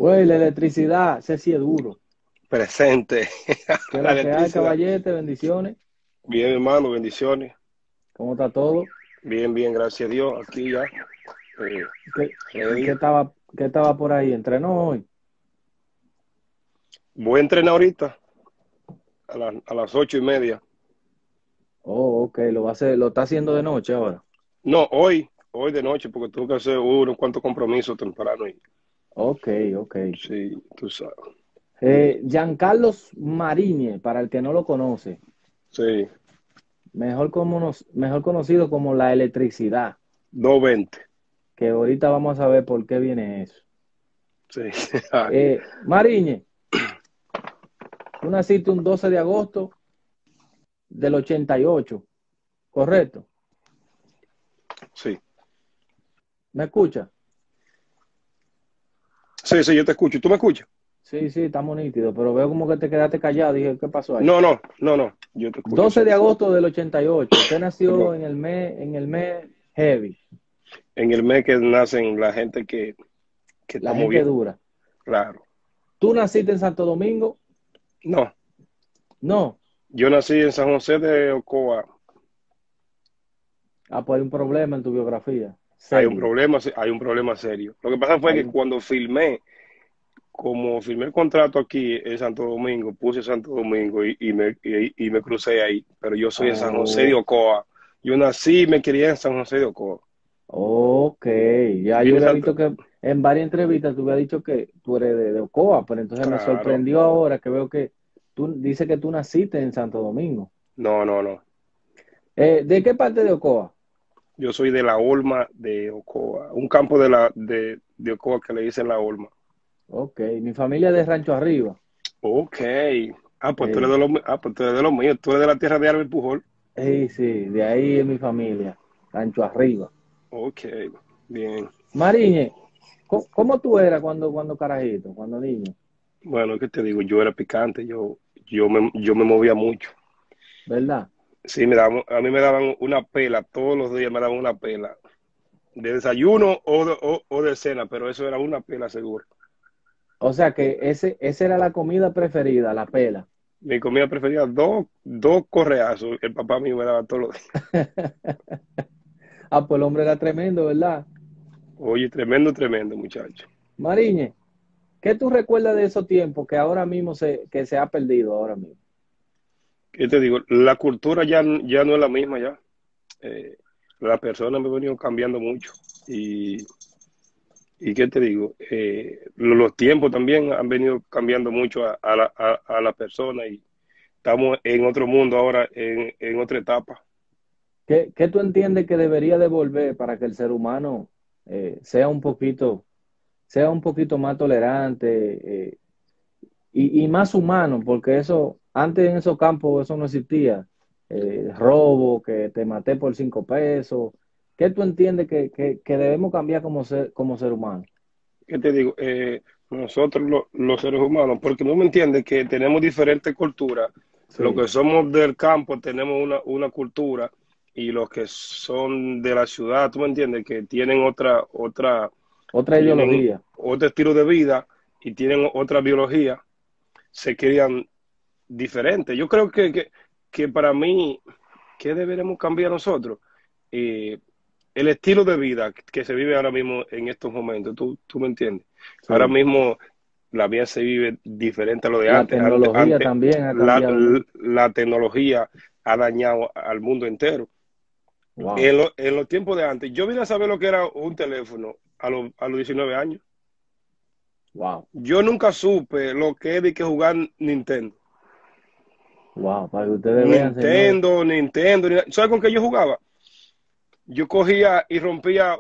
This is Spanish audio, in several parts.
Güey, la electricidad, ese sí es duro. Presente. ¿Qué es La la que hay, electricidad. caballete? Bendiciones. Bien, hermano, bendiciones. ¿Cómo está todo? Bien, bien, gracias a Dios. Aquí ya. eh, ¿Qué, ready. qué estaba por ahí? ¿Entrenó hoy? Voy a entrenar ahorita a las 8:30. Oh, ok, lo va a hacer, lo está haciendo de noche ahora. No, hoy de noche, porque tengo que hacer unos cuantos compromisos temprano. Ok, ok. Sí, tú sabes. Giancarlos Mariñe, para el que no lo conoce, Sí, mejor conocido como la electricidad, 2:20. que ahorita vamos a saber por qué viene eso. Sí. Ay, Mariñe, tú naciste un 12 de agosto del 88, ¿correcto? sí. ¿Me escucha? Sí, sí, yo te escucho. ¿Tú me escuchas? Sí, sí, estamos nítidos, pero veo como que te quedaste callado. Dije, ¿qué pasó ahí? No, no, no, no. Yo te escucho, 12 sí. de agosto del 88. Usted nació Perdón. en el mes heavy, En el mes que nacen la gente que la estamos gente bien. dura. Claro. ¿Tú naciste en Santo Domingo? No, No. yo nací en San José de Ocoa. Ah, pues hay un problema en tu biografía. Hay un Serio. problema, sí, hay un problema serio. Lo que pasa fue Hay que un... cuando como firmé el contrato aquí en Santo Domingo, puse Santo Domingo y me crucé ahí. Pero yo soy de San José de Oh, Ocoa. Yo nací y me crié en San José de Ocoa. ok. Ya yo Vine había Santo, visto que en varias entrevistas tú habías dicho que tú eres de Ocoa, pero entonces me claro. sorprendió ahora que veo que tú dices que tú naciste en Santo Domingo. No, no, no. ¿De qué parte de Ocoa? Yo soy de la Olma de Ocoa, un campo de Ocoa que le dicen la Olma. Ok, mi familia es de Rancho Arriba. Ok. Pues tú eres Eh, pues tú eres de los míos, tú eres de la tierra de Albert Pujol. sí, de ahí es mi familia, Rancho Arriba. Ok, bien. Mariñe, ¿cómo tú eras cuando carajito, cuando niño? Bueno, ¿qué te digo? Yo era picante, yo me movía mucho. ¿Verdad? Sí, a mí me daban una pela, todos los días me daban una pela, de desayuno o de cena, pero eso era una pela seguro. O sea que esa era la comida preferida, la pela. Mi comida preferida, dos correazos, el papá mío me daba todos los días. Ah, pues el hombre era tremendo, ¿verdad? Oye, tremendo, tremendo, muchacho. Mariñe, ¿qué tú recuerdas de esos tiempos que ahora mismo que se ha perdido ahora mismo? ¿Qué te digo? La cultura ya no es la misma ya. Eh, las personas me han venido cambiando mucho. Y qué te digo, los tiempos también han venido cambiando mucho a la persona y estamos en otro mundo ahora, en otra etapa. ¿Qué tú entiendes que debería devolver para que el ser humano sea un poquito más tolerante y más humano? Porque eso, antes en esos campos eso no existía. Robo, que te maté por 5 pesos. ¿Qué tú entiendes que debemos cambiar como ser humano? ¿Qué te digo? Nosotros los seres humanos, porque no me entiendes que tenemos diferentes culturas. Los Sí, que somos del campo tenemos una cultura y los que son de la ciudad, tú me entiendes, que otra tienen ideología. otro estilo de vida y tienen otra biología, se crían diferentes. Yo creo que para mí, ¿qué deberemos cambiar nosotros? Eh, el estilo de vida que se vive ahora mismo en estos momentos, tú me entiendes. Ahora Sí. mismo la vida se vive diferente a lo de La antes. tecnología también ha cambiado mucho. La tecnología ha dañado al mundo entero. Wow, En los tiempos de antes, yo vine a saber lo que era un teléfono a los 19 años. wow, Yo nunca supe lo que es de que jugar Nintendo. wow. Para que ustedes vean, señores. Nintendo. ¿Sabes con qué yo jugaba? Yo cogía y rompía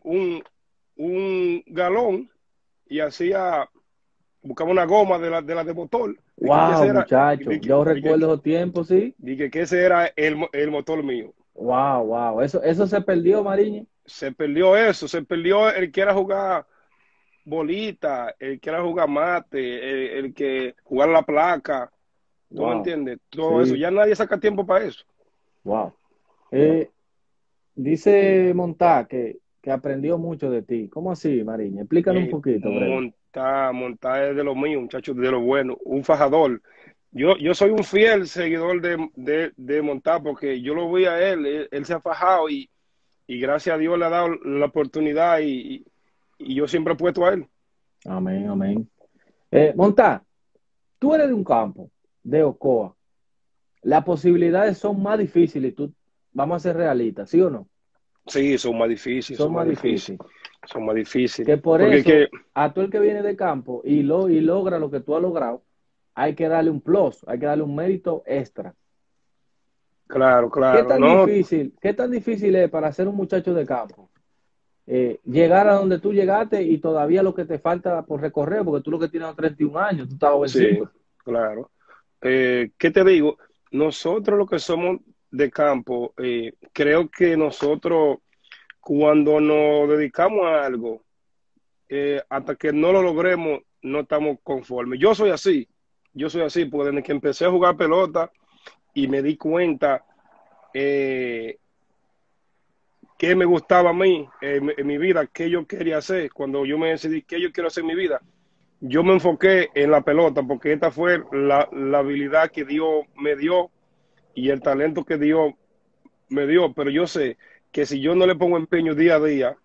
un galón y buscaba una goma de motor. Dije que Wow, muchachos. Yo recuerdo esos tiempos, sí. dije que ese era el motor mío. Wow, wow. Eso se perdió, Mariño. Se perdió eso, se perdió el que era jugar bolita, el que era jugar mate, el que jugar la placa. ¿Tú me Wow. entiendes? Todo eso. Sí, Ya nadie saca tiempo para eso. wow. Eh, dice Montá que que aprendió mucho de ti. ¿Cómo así, Mariña? Explícanos un poquito, breve. Montar es de lo mío, muchachos, de lo bueno, un fajador. Yo soy un fiel seguidor de Montar porque yo lo vi a él se ha fajado y gracias a Dios le ha dado la oportunidad y yo siempre he puesto a él. Amén, amén. Montá, tú eres de un campo, de Ocoa. Las posibilidades son más difíciles. Tú, vamos a ser realistas, ¿sí o no? Sí, son más difíciles, Son más difíciles. son más difíciles. Que por Porque eso, que, a todo el que viene de campo y logra lo que tú has logrado, hay que darle un plus, hay que darle un mérito extra. claro, claro, no, Qué tan difícil es para ser un muchacho de campo? Llegar a donde tú llegaste y todavía lo que te falta por recorrer, porque tú lo que tienes son 31 años, tú estás sí, jovencito. claro. ¿Qué te digo? Nosotros los que somos de campo, creo que nosotros cuando nos dedicamos a algo, hasta que no lo logremos, no estamos conformes. Yo soy así, porque desde que empecé a jugar pelota y me di cuenta eh, qué me gustaba a mí en mi vida, qué yo quería hacer, cuando yo me decidí qué yo quiero hacer en mi vida, yo me enfoqué en la pelota, porque esta fue la habilidad que Dios me dio y el talento que Dios me dio, pero yo sé que si yo no le pongo empeño día a día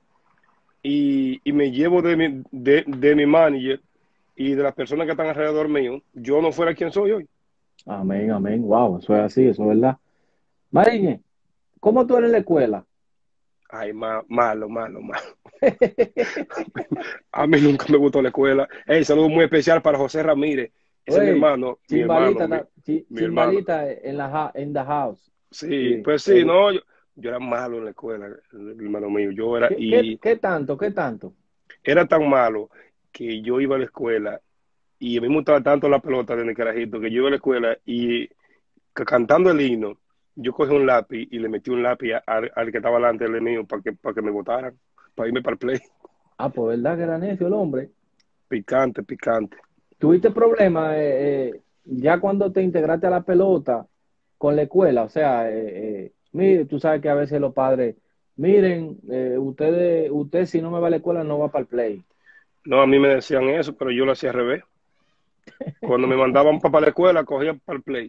y me llevo de mi manager y de las personas que están alrededor mío, yo no fuera quien soy hoy. Amén, amén. Wow, eso es así, eso es verdad. Mariñe, ¿cómo tú eres en la escuela? Ay, malo, malo, malo. A mí nunca me gustó la escuela. Hey, saludo muy especial para José Ramírez. Ese es Oye, mi hermano, mi hermano. chimbalita en in the house. Sí, Sí, pues sí, no, yo era malo en la escuela, hermano mío. Yo era, y qué tanto, qué tanto? era tan malo que yo iba a la escuela y a mí me gustaba tanto la pelota desde carajito que yo iba a la escuela y cantando el himno, yo cogí un lápiz y le metí un lápiz al que estaba delante del mío para que me votaran, para irme para el play. Ah, pues verdad que era necio el hombre. Picante, picante. ¿Tuviste problemas ya cuando te integraste a la pelota con la escuela? O sea, mire, tú sabes que a veces los padres, miren, usted si no me va a la escuela no va para el play. No, a mí me decían eso, pero yo lo hacía al revés. Cuando me mandaban para la escuela, cogía para el play.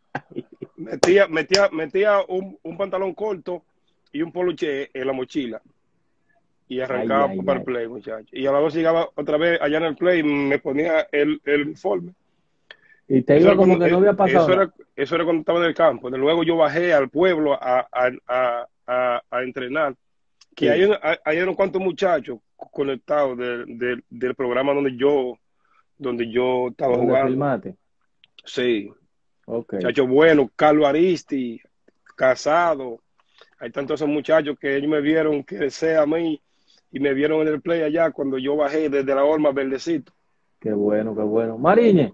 Metía un pantalón corto y un poluche en la mochila y Ay, arrancaba ay, para el ay. play, muchachos. Y a la vez llegaba otra vez allá en el play y me ponía el uniforme. Y te Eso iba era como cuando, que no había pasado nada. eso era cuando estaba en el campo. De luego yo bajé al pueblo a entrenar. Que Sí, hay unos cuantos muchachos conectados del programa donde yo estaba donde jugando. filmaste. Sí, Ok. muchachos buenos, Carlos Aristi, Casado. Hay tantos esos muchachos que ellos me vieron crecer a mí y me vieron en el play allá cuando yo bajé desde la horma verdecito. Qué bueno, qué bueno. Mariñe,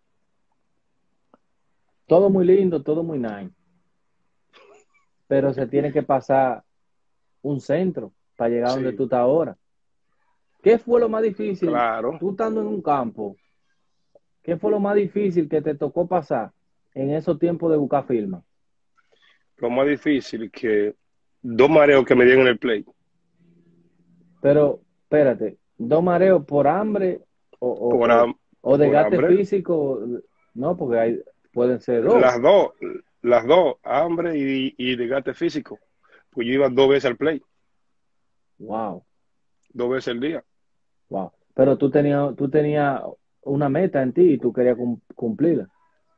todo muy lindo, todo muy nice, pero se tiene que pasar un centro para llegar a donde Sí, tú estás ahora. ¿Qué fue lo más difícil? claro. Tú estando en un campo, ¿qué fue lo más difícil que te tocó pasar en esos tiempos de buscar firma? Lo más difícil es que dos mareos que me dieron en el play. Pero, espérate, ¿dos mareos por hambre o, Por, o, o, ham- o por desgaste hambre. físico? No, porque pueden ser dos. Las dos, las dos, hambre y desgaste físico. Pues yo iba dos veces al play, Wow, dos veces al día. wow. Pero tú tenías una meta en ti y tú querías cumplirla.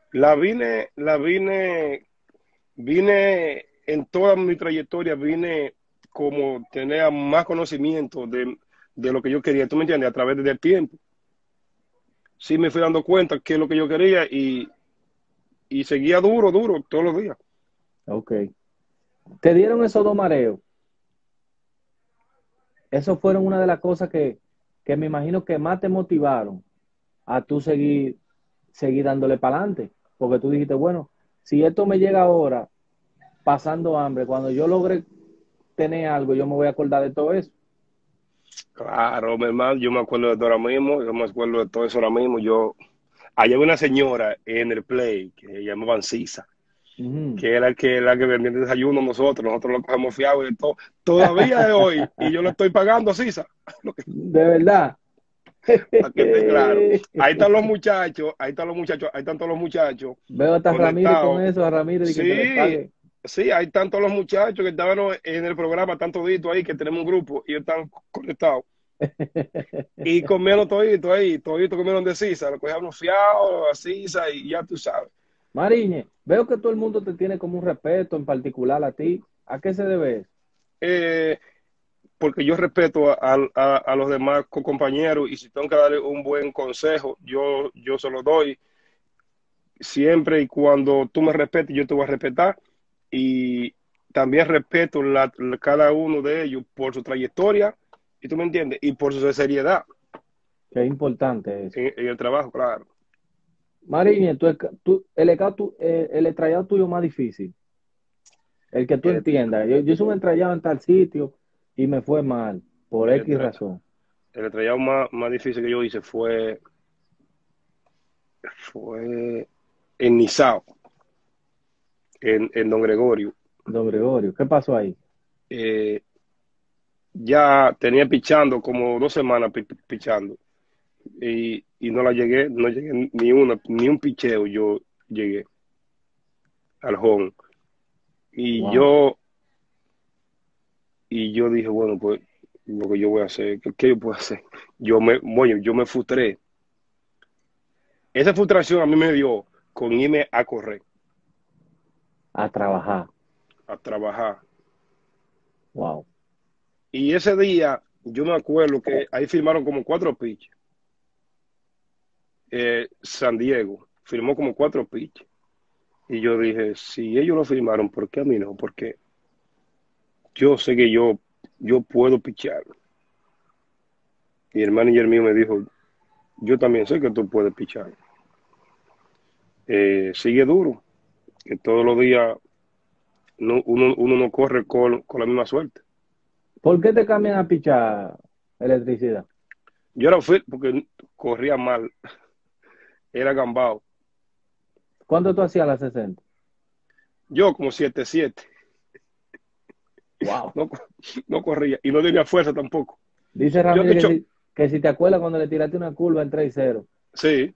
Vine en toda mi trayectoria, vine como tener más conocimiento de lo que yo quería, ¿tú me entiendes? A través del tiempo. Sí me fui dando cuenta qué es lo que yo quería y seguía duro, duro, todos los días. Ok. Te dieron esos dos mareos. Eso fueron una de las cosas que me imagino que más te motivaron a tú seguir dándole para adelante. Porque tú dijiste, bueno, si esto me llega ahora pasando hambre, cuando yo logre tener algo, yo me voy a acordar de todo eso. Claro, mi hermano, yo me acuerdo de todo ahora mismo, yo me acuerdo de todo eso ahora mismo. Allá había una señora en el play que llamaban Sisa. Ujú. que era la que vendía el desayuno nosotros lo cogemos fiado y de todo. Todavía de hoy, y yo le estoy pagando a Sisa, De verdad. para que esté claro. Ahí están los muchachos, ahí están los muchachos, ahí están todos los muchachos Veo hasta a Ramírez con conectados. eso, a Ramírez y que le Sí, pague. sí, ahí están todos los muchachos que estaban en el programa, están toditos ahí, que tenemos un grupo y están conectados. Y comieron todito ahí, todito comieron de Sisa, lo cogíamos fiado a Sisa y ya tú sabes. Mariñe, veo que todo el mundo te tiene como un respeto en particular a ti. ¿A qué se debe eso? Eh, Porque yo respeto a los demás compañeros y si tengo que darle un buen consejo, yo se lo doy siempre y cuando tú me respetes, yo te voy a respetar y también respeto cada uno de ellos por su trayectoria, y tú me entiendes, y por su seriedad Qué importante eso. en el trabajo, claro. Mariñe, el estrellado tuyo más difícil, el que tú El, entiendas. Yo hice un estrellado en tal sitio y me fue mal, por el, X estrella- razón. el estrellado más difícil que yo hice fue en Nizao, en Don Gregorio. Don Gregorio, ¿qué pasó ahí? Eh, ya tenía pichando como 2 semanas pichando y no llegué ni un picheo yo llegué al home. Y Wow. yo, y yo dije, bueno, pues lo que yo voy a hacer, ¿qué yo puedo hacer? Bueno, yo me frustré. Esa frustración a mí me dio con irme a correr, A trabajar. a trabajar. Wow. Y ese día, yo me acuerdo que ahí firmaron como 4 pitches. San Diego firmó como 4 pitches. Y yo dije, si ellos lo firmaron, ¿por qué a mí no? Porque yo sé que yo puedo pichar. Y el manager mío me dijo, yo también sé que tú puedes pichar. Sigue duro, que todos los días uno no corre con la misma suerte. ¿Por qué te cambian a pichar electricidad? Yo era fit porque corría mal, era gambao. ¿Cuánto tú hacías a las 60? Yo como 7-7, Wow. no, no corría y no tenía fuerza tampoco. Dice Yo de Ramírez hecho, que si te acuerdas cuando le tiraste una curva en 3-0. sí,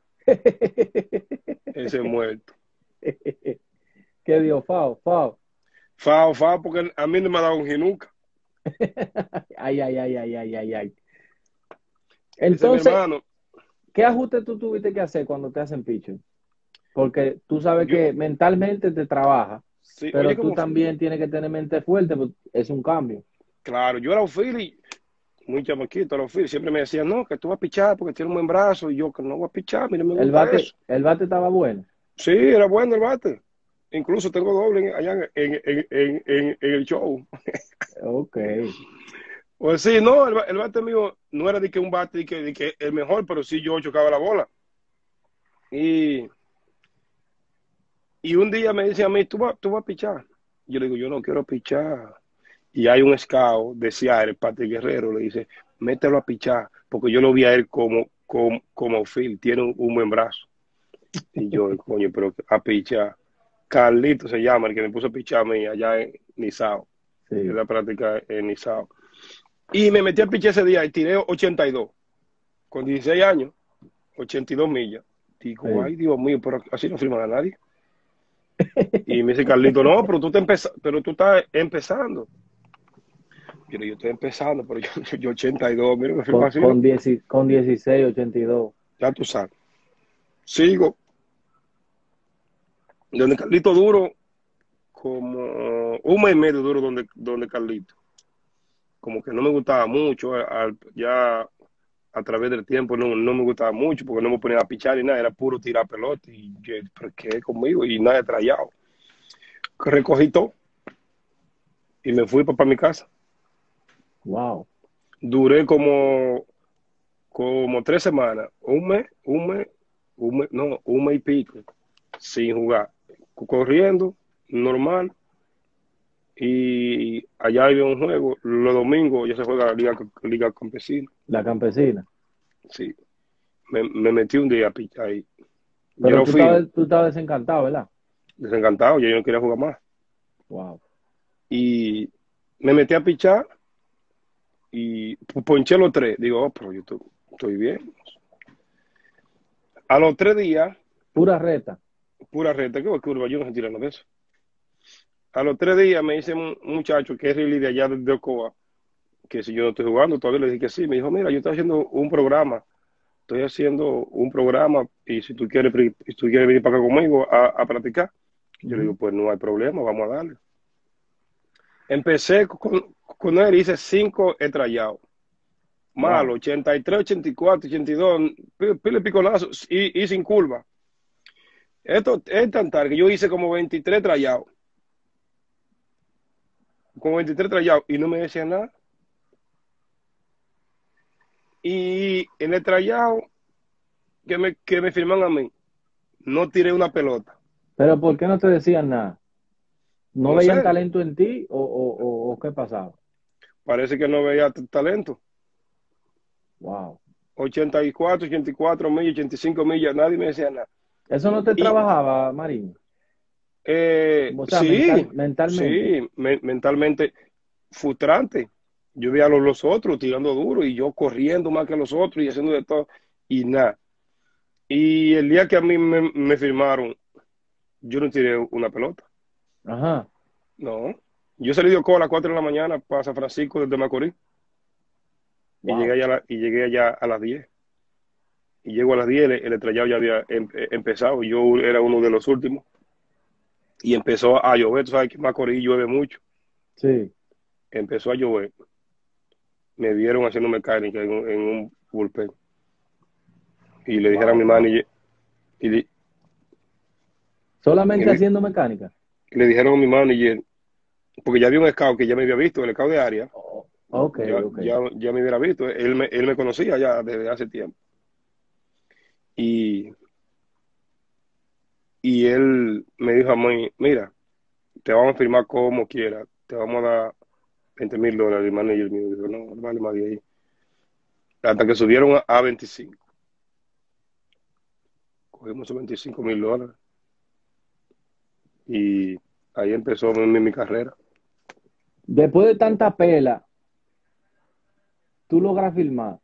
ese muerto. ¿Qué dio? Fao, fao. Fao, porque a mí no me ha dado un hit nunca. Ay, ay, ay, ay, ay, ay, ay. Ese es mi Entonces, hermano. ¿qué ajuste tú tuviste que hacer cuando te hacen pitching? Porque tú sabes Yo, que mentalmente te trabaja, sí, oye, pero tú como, también tienes que tener mente fuerte, pues es un cambio. claro, yo era un Philly, muy chamaquito, era un Philly. Siempre me decían, no, que tú vas a pichar porque tienes un buen brazo. Y yo, que no voy a pichar, mire, me gusta eso. El bate estaba bueno. Sí, era bueno el bate. Incluso tengo doble allá en el show. Ok. Pues sí, no, el bate mío no era de que un bate de que el mejor, pero sí yo chocaba la bola. Y, y un día me dice a mí, tú vas a pichar. Yo le digo, yo no quiero pichar. Y hay un scout de Seattle, Patrick Guerrero, le dice, mételo a pichar, porque yo lo vi a él como Phil, tiene un buen brazo. Y yo, coño, pero a pichar. Carlito se llama, el que me puso a picharme allá en Nizao, en Sí, la práctica en Nizao. Y me metí a pichar ese día y tiré 82, con 16 años, 82 millas. Digo, sí. ay, Dios mío, pero así no firman a nadie. Y me dice Carlito, no, pero tú estás empezando. Yo estoy empezando, pero yo 82, mira, me firma Con, así, ¿no? con, 10 con 16, 82. Ya tú sabes. Sigo, donde Carlito duro, como un mes y medio duro donde Carlito. Como que no me gustaba mucho, ya a través del tiempo no me gustaba mucho porque no me ponía a pichar ni nada, era puro tirar pelota y yo, pero qué conmigo y nada de trayado. Recogí todo y me fui para mi casa. Wow. Duré como 3 semanas, no, un mes y pico, sin jugar, corriendo, normal, y allá había un juego, los domingos ya se juega la Liga Campesina, La campesina. sí, me metí un día a pichar ahí. Yo Pero era tú Philly, estabas desencantado, ¿verdad? desencantado, yo no quería jugar más. Wow. Y me metí a pichar y ponché los tres. Digo, oh, pero yo estoy bien. A los 3 días, Pura reta. pura reta, que curva, yo no estoy tirando de eso. A los 3 días me dice un muchacho que es really de allá de Ocoa, que si yo no estoy jugando, todavía le dije que sí. Me dijo, mira, yo estoy haciendo un programa y si tú quieres venir para acá conmigo a practicar. Yo le Ujú. digo, pues no hay problema, vamos a darle. Empecé con él, hice 5 estrayados. Malo, Wow. 83, 84, 82, pile piconazo y sin curva. Esto es tan tarde que yo hice como 23 trayados. Como 23 trayados y no me decían nada. Y en el trayado que me firman a mí, no tiré una pelota. Pero ¿por qué no te decían nada? ¿No No veían sé, talento en ti o qué pasaba? parece que no veía talento. Wow. 84, 84 millas, 85 millas, nadie me decía nada. ¿Eso no te Y trabajaba, Mariño? O sea, sí, mentalmente. sí, mentalmente frustrante. Yo veía a los otros tirando duro y yo corriendo más que los otros y haciendo de todo y nada. Y el día que a mí me firmaron, yo no tiré una pelota. Ajá. No. Yo salí de Ocoa a las 4 de la mañana para San Francisco desde Macorís Wow. y llegué allá a las 10. Y llego a las 10, el estrellado ya había empezado. Yo era uno de los últimos. Y empezó a llover. Tú sabes que en Macorís llueve mucho. Sí. Empezó a llover. Me vieron haciendo mecánica en un bullpen. Y le dijeron a Wow, mi wow. manager, y le, y Solamente le- haciendo mecánica. y le dijeron a mi manager, porque ya había un scout que ya me había visto, el scout de área, Oh, ok, ok. ya me hubiera visto. Él me conocía ya desde hace tiempo. Y, y él me dijo a mí, mira, te vamos a firmar como quieras, te vamos a dar $20,000. El manager mío dijo, no, vale más de ahí. Hasta que subieron a 25. Cogimos esos $25,000 y ahí empezó mi carrera. Después de tanta pela, tú logras filmar.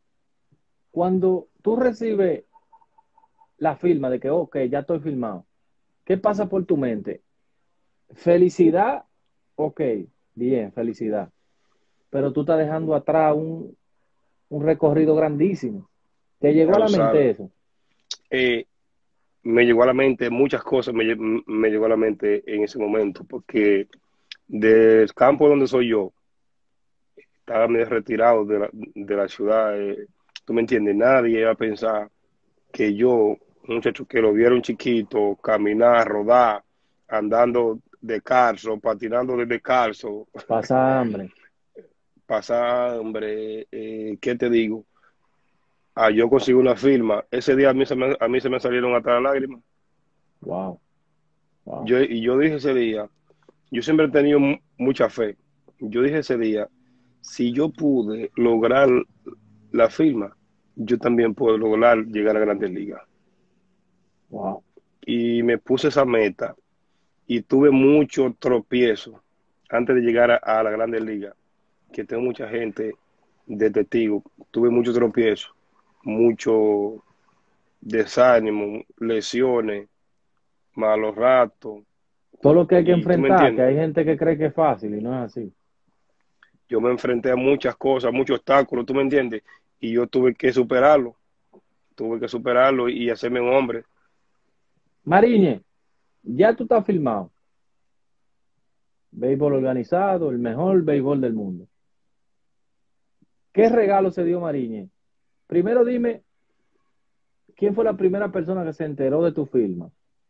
Cuando tú recibes la firma de que, ok, ya estoy filmado, ¿qué pasa por tu mente? Felicidad, ok, bien, felicidad. Pero tú estás dejando atrás un recorrido grandísimo. ¿Te llegó Ya a lo la mente sabes. eso? Eh, Me llegó a la mente muchas cosas, me llegó a la mente en ese momento, porque del campo donde soy yo, estaba medio retirado de la ciudad. Tú me entiendes, nadie iba a pensar que yo, un muchacho que lo vieron chiquito, caminar, rodar, andando descalzo, patinando de descalzo, Pasa hambre. pasar, hombre, ¿qué te digo? Yo consigo una firma. Ese día a mí se me salieron hasta las lágrimas. Wow, wow. Y yo dije ese día, yo siempre he tenido mucha fe. Yo dije ese día, si yo pude lograr la firma, yo también puedo lograr llegar a Grandes Ligas. Wow. Y me puse esa meta y tuve mucho tropiezo antes de llegar a la Grandes Ligas, que tengo mucha gente de testigo. Tuve mucho tropiezo, mucho desánimo, lesiones, malos ratos, Todo lo que hay que y tú me enfrentar, que entiendes. hay gente que cree que es fácil y no es así. Yo me enfrenté a muchas cosas, muchos obstáculos, tú me entiendes, y yo tuve que superarlo y hacerme un hombre. Mariñe, ya tú estás filmado. Béisbol organizado, el mejor béisbol del mundo. ¿Qué regalo se dio Mariñe? Primero dime, ¿quién fue la primera persona que se enteró de tu firma?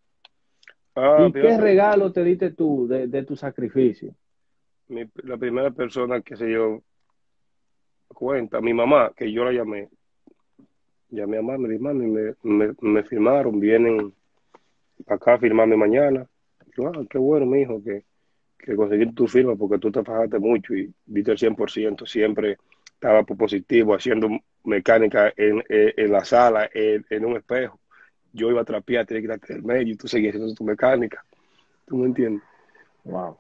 ¿Y qué Fíjate, regalo te diste tú de tu sacrificio? la primera persona que se dio cuenta, mi mamá, que yo la llamé a mami, me dije, mami, me firmaron, vienen acá a firmarme mañana. Yo, qué bueno, mi hijo, que conseguiste tu firma porque tú te fajaste mucho y diste el 100%, siempre estaba positivo, haciendo mecánica en la sala, en un espejo. Yo iba a trapear, tenía que ir al medio y tú seguías haciendo tu mecánica. ¿Tú me entiendes? Wow.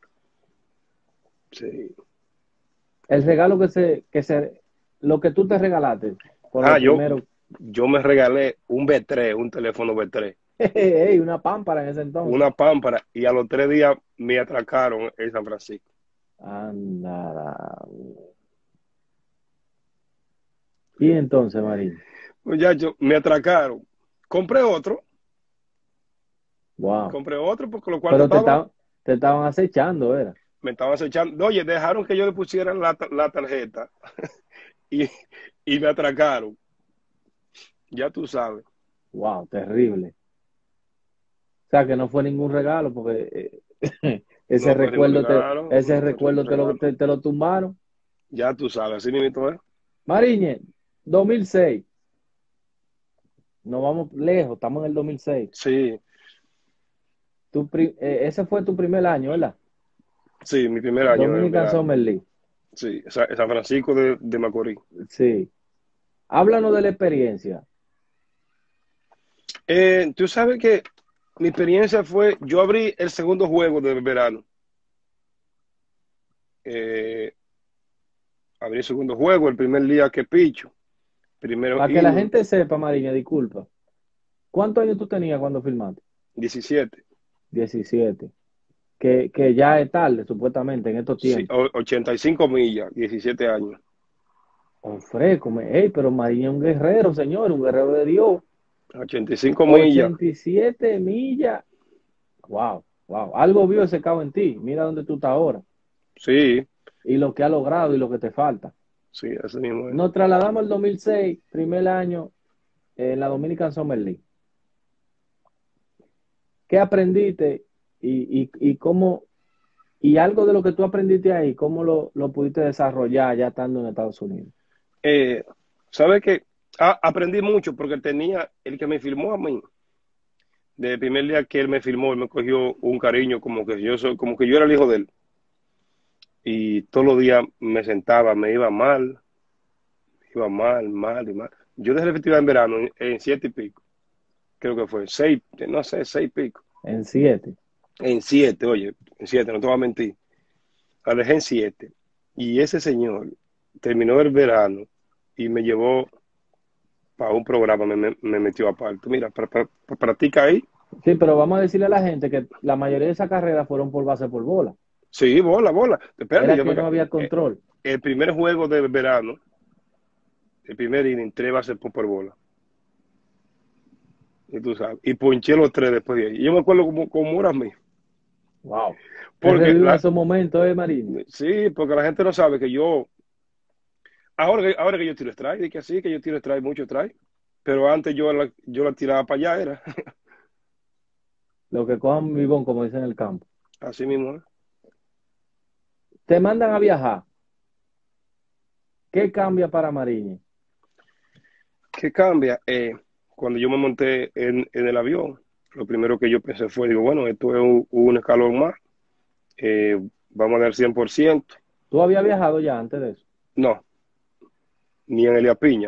Sí. El regalo lo que tú te regalaste por lo Ah, primero, yo me regalé un B3, un teléfono B3, ey, una pámpara en ese entonces. una pámpara, y a los 3 días me atracaron en San Francisco. Anda. Y entonces, Marín, Muchachos, me atracaron. Compré otro, wow. porque los cuartos Pero estaban, te estaban acechando, ¿era? me estaban acechando. Oye, dejaron que yo le pusiera la tarjeta y, y me atracaron. Ya tú sabes. Wow, terrible. O sea, que no fue ningún regalo porque No fue ningún regalo, ese no fue ningún recuerdo regalo. te lo tumbaron. Ya tú sabes, así mismo es. Mariñe, 2006. Nos vamos lejos, estamos en el 2006. Sí, Ese fue tu primer año, ¿verdad? sí, mi primer año en Dominican verano. Summer League. Sí, San Francisco de Macorís. Sí. Háblanos de la experiencia. Tú sabes que mi experiencia fue, yo abrí el segundo juego del verano. Eh, Abrí el segundo juego, el primer día que picho, primero Para que la inning, gente sepa, Mariña, disculpa. ¿Cuántos años tú tenías cuando filmaste? 17. 17. Que ya es tarde, supuestamente, en estos Sí, tiempos. 85 millas, 17 años. Ofrécome. Ey, pero Mariña es un guerrero, señor, un guerrero de Dios. 85 millas, 87 millas. Wow, wow. Algo vio ese cabo en ti. Mira dónde tú estás ahora. sí, Y lo que ha logrado y lo que te falta. sí, así mismo es. Nos trasladamos al 2006, primer año en la Dominican Summer League. ¿Qué aprendiste y cómo, y algo de lo que tú aprendiste ahí, cómo lo pudiste desarrollar ya estando en Estados Unidos? Eh, ¿Sabes qué? Aprendí mucho porque tenía el que me filmó a mí. Desde el primer día que él me filmó, él me cogió un cariño como que yo era el hijo de él. Y todos los días me sentaba, me iba mal, mal y mal. Yo dejé la festividad en verano en 7 y pico, creo que fue, 6, no sé, 6 y pico. En 7. En 7, oye, en 7, no te voy a mentir. La dejé en 7. Y ese señor terminó el verano y me llevó para un programa, me metió aparte. Mira, practica ahí. Sí, pero vamos a decirle a la gente que la mayoría de esas carreras fueron por base por bola. Sí, bola, bola. Espérate, Era que no había control. el primer juego de verano, el primer inning, 3 bases por bola. Y tú sabes. Y ponché los 3 después de ahí. Y yo me acuerdo como era mío. Wow. Te Porque reviven esos momentos, Marín. sí, porque la gente no sabe que yo, ahora que yo tiro strike, de que así, que yo tiro strike, mucho strike. Pero antes yo la tiraba para allá, era. Lo que cojan vivón, como dicen en el campo. Así mismo, ¿eh? Te mandan a viajar. ¿Qué cambia para Mariñez? ¿Qué cambia? Cuando yo me monté en el avión, lo primero que yo pensé fue, digo, bueno, esto es un escalón más, vamos a dar 100%. ¿Tú habías viajado ya antes de eso? No, ni en Elia Piña.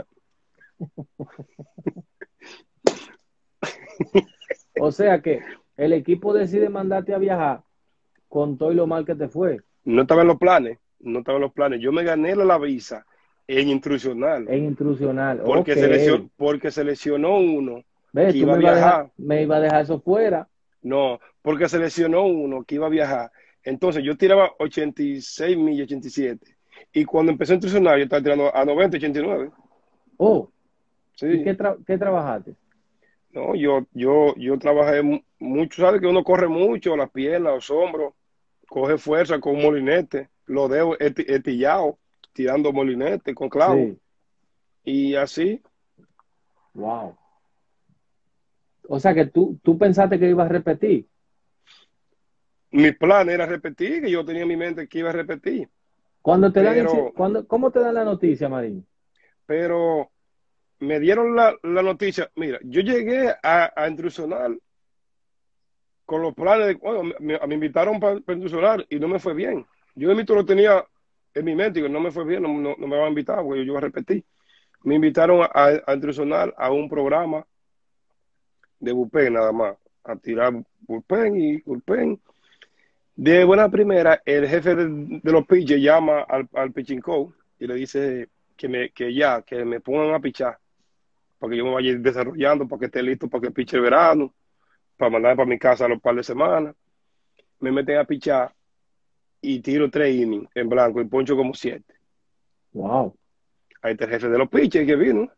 O sea que el equipo decide mandarte a viajar con todo y lo mal que te fue. No estaba en los planes, no estaba en los planes. Yo me gané la visa en instruccional, En instruccional. porque Ok. porque seleccionó uno ¿Ves? que Tú iba a viajar. me iba a dejar eso fuera. No, porque seleccionó uno que iba a viajar. Entonces yo tiraba 86 millas, 87. Y cuando empezó a instruccional, yo estaba tirando a 90, 89. Oh, ¿y Sí. qué trabajaste? No, yo trabajé mucho, ¿sabes? Que uno corre mucho, las piernas, los hombros, coge fuerza con un molinete, los dedos estillados, tirando molinete con clavo. Sí. Y así, Wow. O sea que tú pensaste que ibas a repetir. mi plan era repetir, que yo tenía en mi mente que iba a repetir. Cuando te dan, Pero, ¿cómo te dan la noticia, Marín? pero me dieron la noticia. Mira, yo llegué a instruccional con los planes de, bueno, me invitaron para instruccional y no me fue bien. Yo de mí lo tenía en mi mente y no me fue bien, no me van a invitar, porque yo iba a repetir. Me invitaron a instruccional a un programa de bupe nada más, a tirar bullpen y bullpen. De buena primera, el jefe de los pitchers llama al pitching coach y le dice que me pongan a pichar, para que yo me vaya desarrollando, para que esté listo para que piche el verano, para mandar para mi casa a los par de semanas. Me meten a pichar y tiro 3 innings en blanco y poncho como 7. Wow. Ahí está el jefe de los pitchers que vino.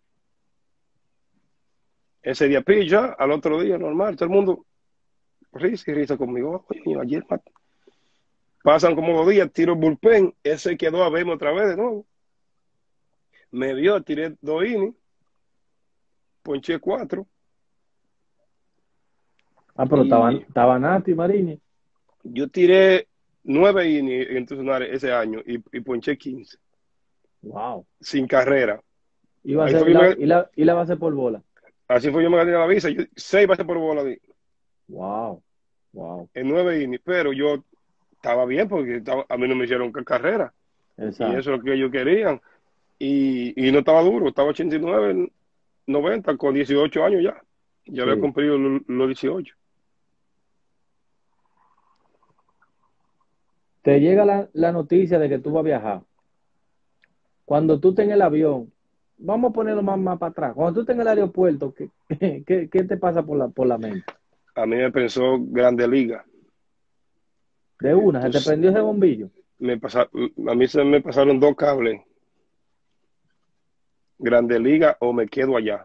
Ese día picha, al otro día normal, todo el mundo risa y risa conmigo. Oye, ayer pasan como 2 días, tiro el bullpen, ese quedó a verme otra vez de nuevo. Me vio, tiré 2 innings, ponché 4. Ah, pero Y estaba Nati, Mariñez. yo tiré 9 innings internacionales ese año y ponché 15, Wow. sin carrera. Iba a Ahí ser, fue que y la base por bola. así fue yo me gané la visa. 6 bases por bola Wow. Wow. en 9 innings, pero yo estaba bien porque a mí no me hicieron carrera. Y eso Exacto. es lo que ellos querían. Y no estaba duro, estaba 89, 90, con 18 años ya. Ya había Sí. cumplido los 18. Te llega la noticia de que tú vas a viajar. Cuando tú estés en el avión, vamos a ponerlo más para atrás. Cuando tú estés en el aeropuerto, ¿qué te pasa por la mente? A mí me pensó Grande Liga. De una, se te Entonces, prendió ese bombillo. a mí se me pasaron 2 cables. Grande Liga o me quedo allá.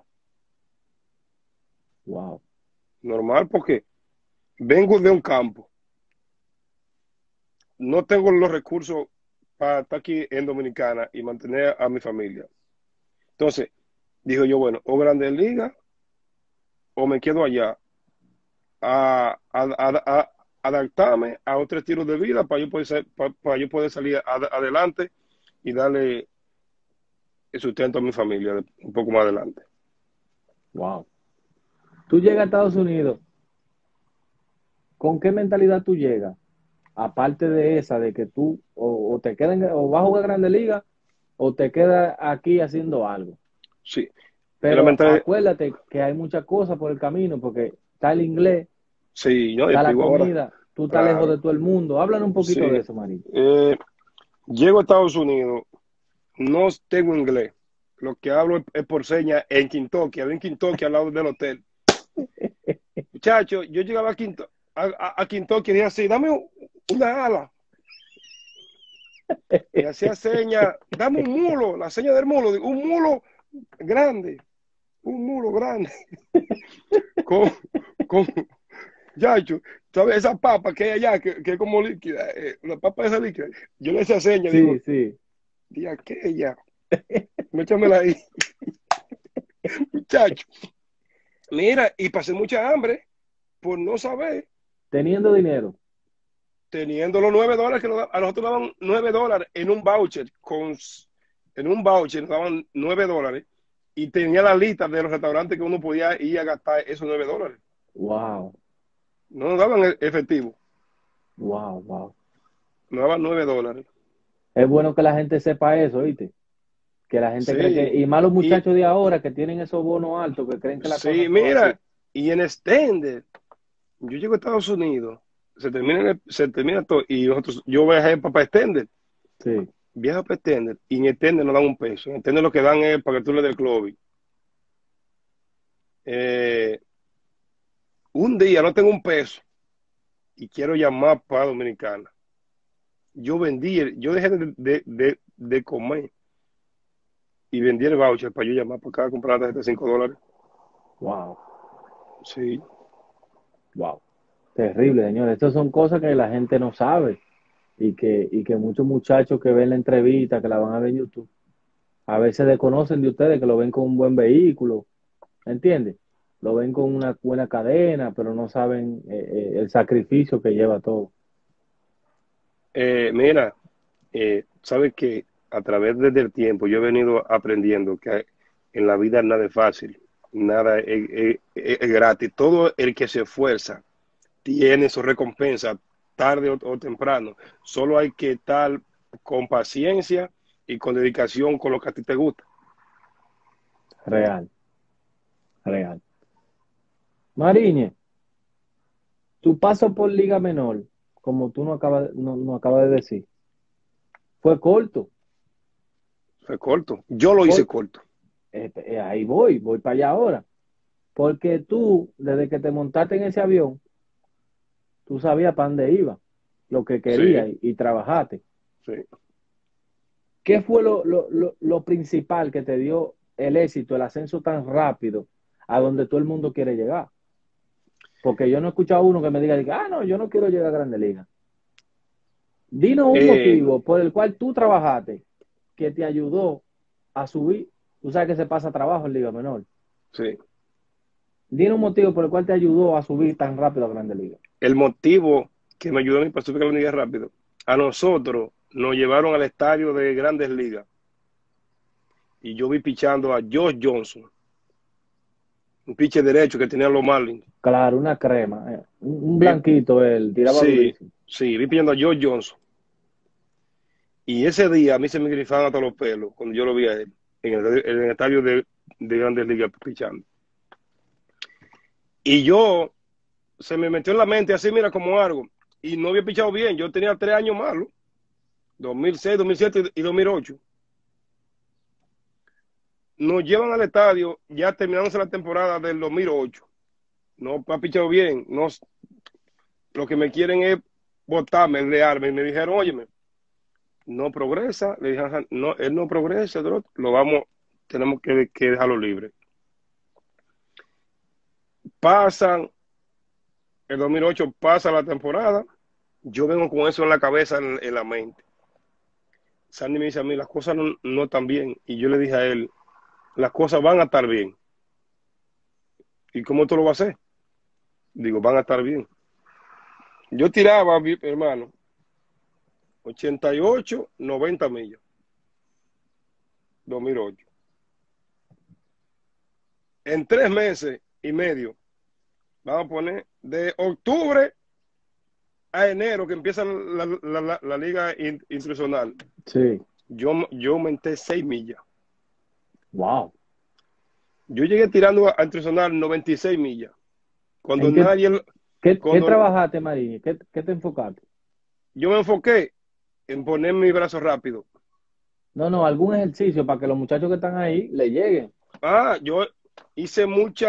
Wow. Normal porque vengo de un campo. No tengo los recursos para estar aquí en Dominicana y mantener a mi familia. Entonces, digo yo, bueno, o Grande Liga o me quedo allá a adaptarme a otro estilo de vida para yo para yo poder salir adelante y darle el sustento a mi familia un poco más adelante. Wow. Tú llegas a Estados Unidos, ¿con qué mentalidad tú llegas? Aparte de esa, de que tú o te quedas o vas a jugar Grande Liga o te quedas aquí haciendo algo. Sí, es Pero acuérdate que hay muchas cosas por el camino, porque está el inglés, sí, yo está la digo ahora, comida, tú estás lejos claro, de todo el mundo. Háblanos un poquito de sí. eso, Marín. Llego a Estados Unidos, no tengo inglés, lo que hablo es por señas en Kentucky, había en Kentucky al lado del hotel. Muchachos, yo llegaba a Kentucky y decía así, dame una ala. Y hacía señas, dame un mulo, la seña del mulo, un mulo grande, un mulo grande. Con, con, muchacho, ¿sabes? Esa papa que hay allá, que es como líquida, la papa esa líquida. Yo le hacía señas, Sí, digo, sí. di aquella, échamela ahí, muchacho. Mira, y pasé mucha hambre por no saber, Teniendo dinero. teniendo los $9 que a nosotros daban $9 en un voucher, en un voucher nos daban $9 y tenía la lista de los restaurantes que uno podía ir a gastar esos $9. Wow, No nos daban efectivo, wow, wow. nos daban $9. Es bueno que la gente sepa eso, ¿viste? Que la gente cree Sí, y más los y muchachos de ahora que tienen esos bonos altos, que creen que las sí, cosas son así. mira, y en extended, yo llego a Estados Unidos, se termina todo, y yo viajé para extended, Sí. viajo para extended, y en extended no dan un peso, en extended lo que dan es para que tú le des el club. Eh, un día no tengo un peso y quiero llamar para Dominicana. Yo dejé de comer y vendí el voucher para yo llamar para acá a comprar la tarjeta de $5. Wow, Sí, wow. Terrible, señores. Estas son cosas que la gente no sabe y que muchos muchachos que ven la entrevista, que la van a ver en YouTube, a veces desconocen de ustedes, que lo ven con un buen vehículo, ¿entiendes? Lo ven con una buena cadena, pero no saben el sacrificio que lleva todo. mira, sabes que a través del tiempo yo he venido aprendiendo que en la vida nada es fácil, nada es gratis. Todo el que se esfuerza tiene su recompensa tarde o temprano. Solo hay que estar con paciencia y con dedicación con lo que a ti te gusta. Real, real. Mariñe, tu paso por Liga Menor, como tú no acabas de decir, fue corto. Fue corto. Yo lo hice Por, corto. ahí voy para allá ahora. Porque tú, desde que te montaste en ese avión, tú sabías para dónde iba, lo que Sí, querías y trabajaste. sí. ¿Qué fue lo principal que te dio el éxito, el ascenso tan rápido a donde todo el mundo quiere llegar? Porque yo no he escuchado a uno que me diga, no, yo no quiero llegar a Grande Liga. Dinos un Eh, motivo por el cual tú trabajaste que te ayudó a subir. Tú sabes que se pasa trabajo en Liga Menor. sí. Dinos un motivo por el cual te ayudó a subir tan rápido a Grande Liga. El motivo que me ayudó a mí para subir a la unidad rápido, a nosotros nos llevaron al estadio de Grandes Ligas y yo vi pichando a Josh Johnson, un pitcher derecho que tenía los Marlins. Claro, una crema. Un Vi, blanquito, él tiraba sí, durísimo. sí, vi pichando a Josh Johnson. Y ese día a mí se me grifaban hasta los pelos cuando yo lo vi a él en el estadio de Grandes Ligas pichando. Y yo, se me metió en la mente así, mira, como algo. Y no había pichado bien. Yo tenía 3 años malos, 2006, 2007 y 2008. Nos llevan al estadio ya terminándose la temporada del 2008. No ha pichado bien. No, lo que me quieren es botarme, enlearme. Y me dijeron, óyeme, no progresa. Le dije, "Ajá, no, él no progresa, lo vamos, tenemos que dejarlo libre". Pasan, el 2008 pasa la temporada. Yo vengo con eso en la cabeza, en la mente. Sandy me dice a mí, las cosas no están bien. Y yo le dije a él, las cosas van a estar bien. ¿Y cómo tú lo vas a hacer? Digo, van a estar bien. Yo tiraba, mi hermano, 88, 90 millas, 2008. En 3 meses y medio, vamos a poner, de octubre a enero, que empieza la liga institucional, Sí. yo aumenté 6 millas. Wow. Yo llegué tirando a institucional 96 millas. Cuando ¿En qué, nadie, qué cuando trabajaste, Mariño? ¿Qué te enfocaste? yo me enfoqué en poner mi brazo rápido. No, no, algún ejercicio para que los muchachos que están ahí le lleguen. Yo hice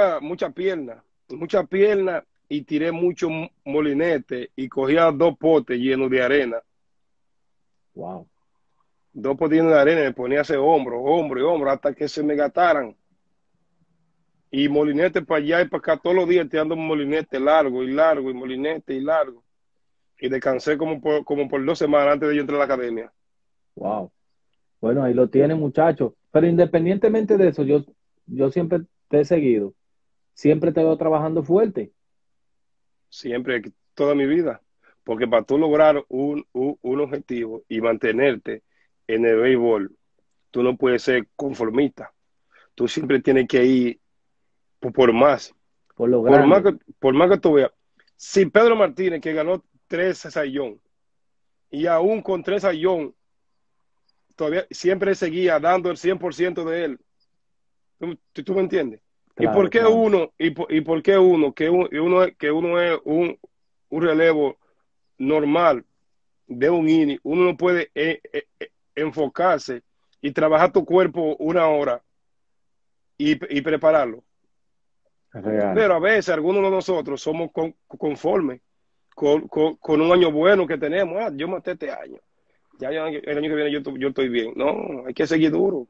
mucha pierna y tiré mucho molinete y cogía 2 potes llenos de arena. Wow. 2 potes llenos de arena y me ponía a hacer hombro, hombro y hombro hasta que se me gastaran. Y molinete para allá y para acá todos los días tirando molinete largo y largo y molinete y largo. Y descansé como por 2 semanas antes de yo entrar a la academia. Wow. Bueno, ahí lo tienen, muchachos. Pero independientemente de eso, yo siempre te he seguido. Siempre te veo trabajando fuerte. Siempre, toda mi vida. Porque para tú lograr un objetivo y mantenerte en el béisbol, tú no puedes ser conformista. Tú siempre tienes que ir por más. Por lo Por más grande. que, por más que tú veas. Si Pedro Martínez, que ganó 3 sayón, y aún con 3 sayón, todavía siempre seguía dando el 100% de él. ¿Tú me entiendes? ¿Y por Claro, qué claro. uno, y por qué uno, que uno es un relevo normal de un inning, uno no puede enfocarse y trabajar tu cuerpo 1 hora y prepararlo? Real. Pero a veces algunos de nosotros somos conformes con un año bueno que tenemos. Yo maté este año. Ya el año que viene yo estoy bien. No, hay que seguir duro.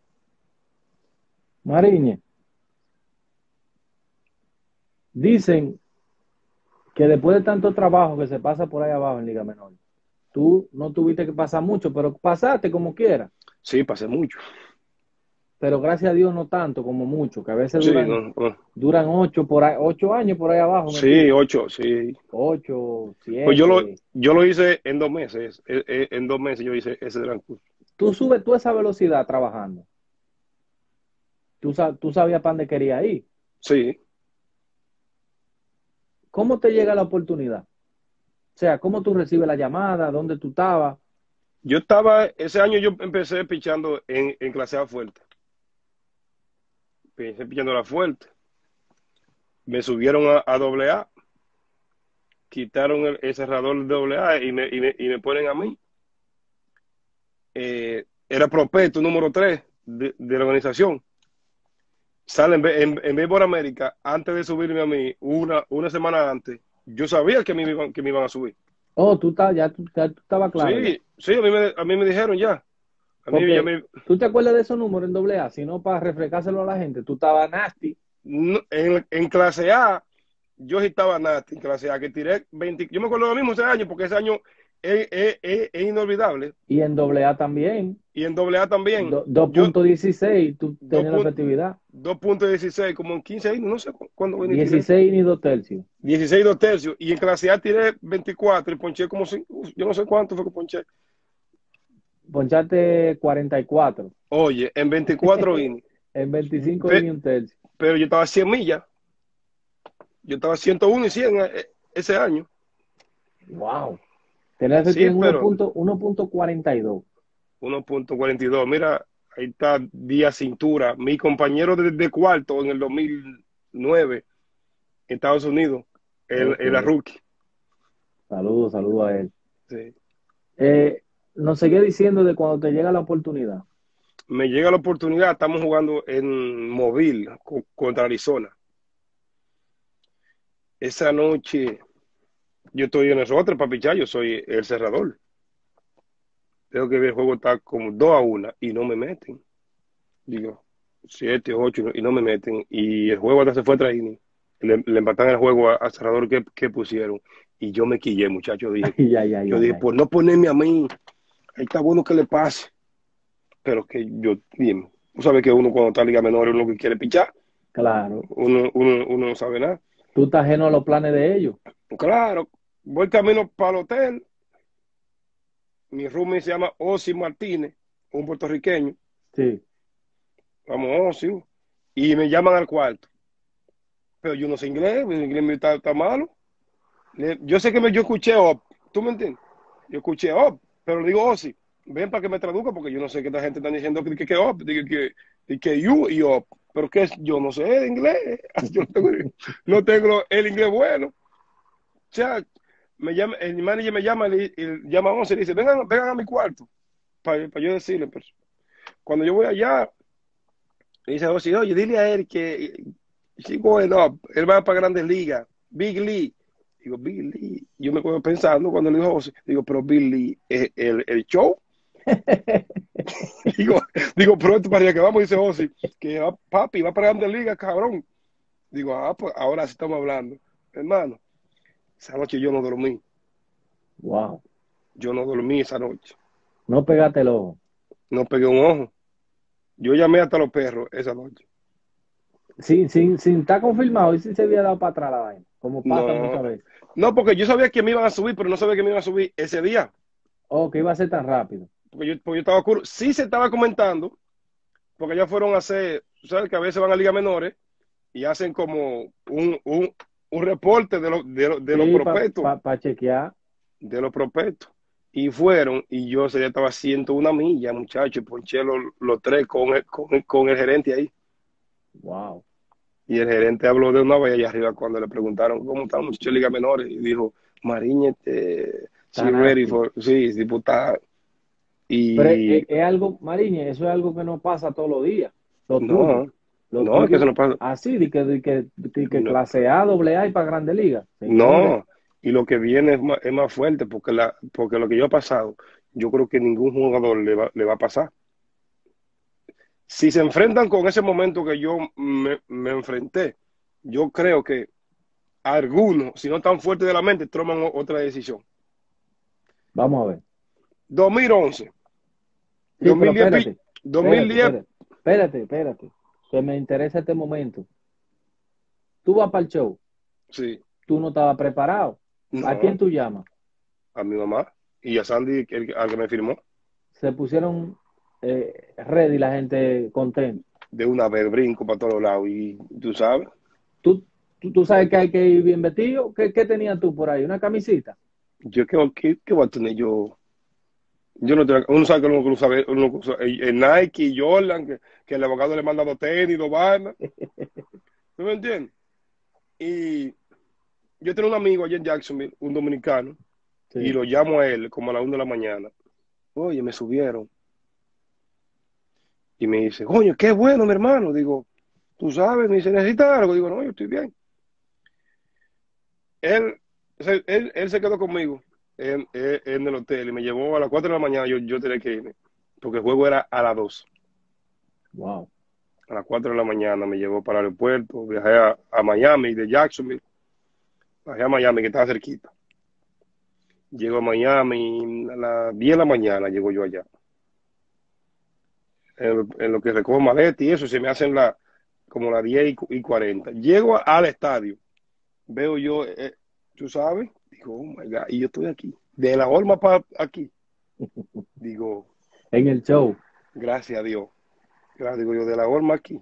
Mariñe, dicen que después de tanto trabajo que se pasa por ahí abajo en Liga Menor, tú no tuviste que pasar mucho, pero pasaste como quieras. Sí, pasé mucho. Pero gracias a Dios no tanto como mucho, que a veces Sí, duran, no, no. duran 8 años por ahí abajo Sí, metidos. 8, sí. Ocho, Pues yo lo, siete. yo lo hice en 2 meses. En 2 meses yo hice ese transcurso. Tú subes toda esa velocidad trabajando. Tú sabías para dónde querías ir. Sí. ¿Cómo te llega la oportunidad? O sea, ¿cómo tú recibes la llamada? ¿Dónde tú estabas? Ese año yo empecé pichando en clase A fuerte. Empecé pichando la fuerte. Me subieron a AA quitaron el cerrador de AA y me ponen a mí. Era prospecto número 3 de la organización. Sale en Béisbol América, antes de subirme a mí, una semana antes, yo sabía que me iban a subir. Oh, ya tú estabas claro ya. Sí, sí, a mí me dijeron ya. A mí ya Porque tú te acuerdas de esos números en AA, si no para refrescárselo a la gente, tú estabas nasty. en clase A, yo sí estaba nasty en clase A, que tiré 20, yo me acuerdo lo mismo ese año, porque ese año es inolvidable. Y en AA también. Y en AA también, yo 2.16, tú dos tenías la pun- efectividad. 2.16, como en 15 años, no sé cuándo venía y tiré. 16 ni 2 tercios. 16 2 tercios. Y en clase A tiré 24 y ponché como, yo no sé cuánto fue que ponché. Poncharte 44. Oye, en 24 innings. En 25 y ni un tercio. Pero yo estaba a 100 millas. Yo estaba 101 y 100 ese año. Wow. Tenías Sí, efectividad en pero 1.42. 1.42. Mira, ahí está Díaz Cintura. Mi compañero de cuarto en el 2009 en Estados Unidos. Él Ok. era rookie. Saludos a él. Sí. Nos seguía diciendo de cuando te llega la oportunidad. Me llega la oportunidad. Estamos jugando en Mobile contra Arizona. Esa noche yo estoy en el roster para pichar. Yo soy el cerrador. Tengo que ver el juego está como 2-1 y no me meten. Digo, 7, 8 y no me meten. Y el juego hasta se fue a training. Le empatan el juego al cerrador que pusieron. Y yo me quillé, muchacho. Ay, ay, ay, Yo ay, dije, ay. por no ponerme a mí, ahí está bueno que le pase. Pero que yo, bien, tú sabes que uno cuando está en Liga Menor uno que quiere pichar. Claro. Uno no sabe nada. Tú estás ajeno a los planes de ellos. Claro, voy camino para el hotel. Mi roommate se llama Osi Martínez, un puertorriqueño. Sí. Vamos, Osi. Y me llaman al cuarto. Pero yo no sé inglés, el inglés mío está malo. Yo sé que yo escuché op, ¿tú me entiendes? Yo escuché op, pero le digo, Osi, ven para que me traduzca, porque yo no sé qué esta gente está diciendo que op, que you y op. Pero que yo no sé de inglés, yo no tengo el inglés bueno. O sea, el manager me llama y llama a Osi y dice, vengan a mi cuarto, para yo decirle. Pero cuando yo voy allá, me dice Osi, oye, dile a él que she going up, él va para Grandes Ligas, Big League. Digo, Bill Lee. Yo me quedo pensando cuando le dijo José, digo, pero Bill Lee es el show. digo, pero esto para que vamos, dice José, que va, papi, va para Grandes Ligas, cabrón. Digo, pues ahora sí estamos hablando. Hermano, esa noche yo no dormí. Wow. Yo no dormí esa noche. No pegaste el ojo. No pegué un ojo. Yo llamé hasta los perros esa noche. Sin estar confirmado y si se había dado para atrás la vaina, como pasa No, muchas veces. no, porque yo sabía que me iban a subir, pero no sabía que me iban a subir ese día. Oh, que iba a ser tan rápido. Porque yo estaba oscuro. Sí se estaba comentando, porque ya fueron a hacer, ¿sabes? Que a veces van a ligas menores y hacen como un reporte de los Sí, prospectos. chequear. De los prospectos. Y fueron, y yo ese día estaba a 101 millas, muchachos, y ponché los tres con el gerente ahí. Wow. Y el gerente habló de una vez allá arriba cuando le preguntaron cómo están los muchachos de ligas menores. Y dijo, Mariñe, she Tan ready así. for, sí, diputada. Pero Y es algo, Mariñe, eso es algo que no pasa todos los días. Lo tuyo. no, Lo no, es que eso tuyo, no pasa. así, de que No, clase A, doble A y para Grandes Ligas. Señores, no, y lo que viene es más fuerte porque lo que yo he pasado, yo creo que ningún jugador le va a pasar. Si se enfrentan con ese momento que yo me enfrenté, yo creo que algunos, si no están fuertes de la mente, toman otra decisión. vamos a ver. 2011, Sí, pero 2010, espérate, espérate, 2010, espérate. Que me interesa este momento. Tú vas para el show, sí, tú no estabas preparado. ¿A quién no, tú llamas? a mi mamá y a Sandy, al que me firmó, Se pusieron ready la gente contenta. de una vez brinco para todos lados y tú sabes, ¿Tú, tú sabes que hay que ir bien vestido? ¿Qué tenías tú por ahí? ¿Una camisita? yo qué voy a tener yo no tengo, uno sabe que uno usa, el Nike y Jordan, que el abogado le manda dos tenis, dos vainas, ¿tú me entiendes? Y yo tengo un amigo allá en Jacksonville, un dominicano, y Sí. lo llamo a él como a la 1 de la mañana. Oye, me subieron. Y me dice, coño, qué bueno, mi hermano. Digo, tú sabes, me dice, ¿necesitas algo? Digo, no, yo estoy bien. Él, él se quedó conmigo en el hotel y me llevó a las 4 de la mañana. Yo tenía que irme, porque el juego era a las 2. Wow. A las 4 de la mañana me llevó para el aeropuerto, viajé a Miami, de Jacksonville, bajé a Miami, que estaba cerquita. Llego a Miami a las 10 de la mañana, llego yo allá. En lo que recojo maleta y eso, se me hacen como las 10:40. Llego al estadio, veo yo, tú sabes, digo, oh my God, y yo estoy aquí, de la Olma para aquí. Digo, En el show. gracias a Dios. Gracias, digo yo, de la Olma aquí.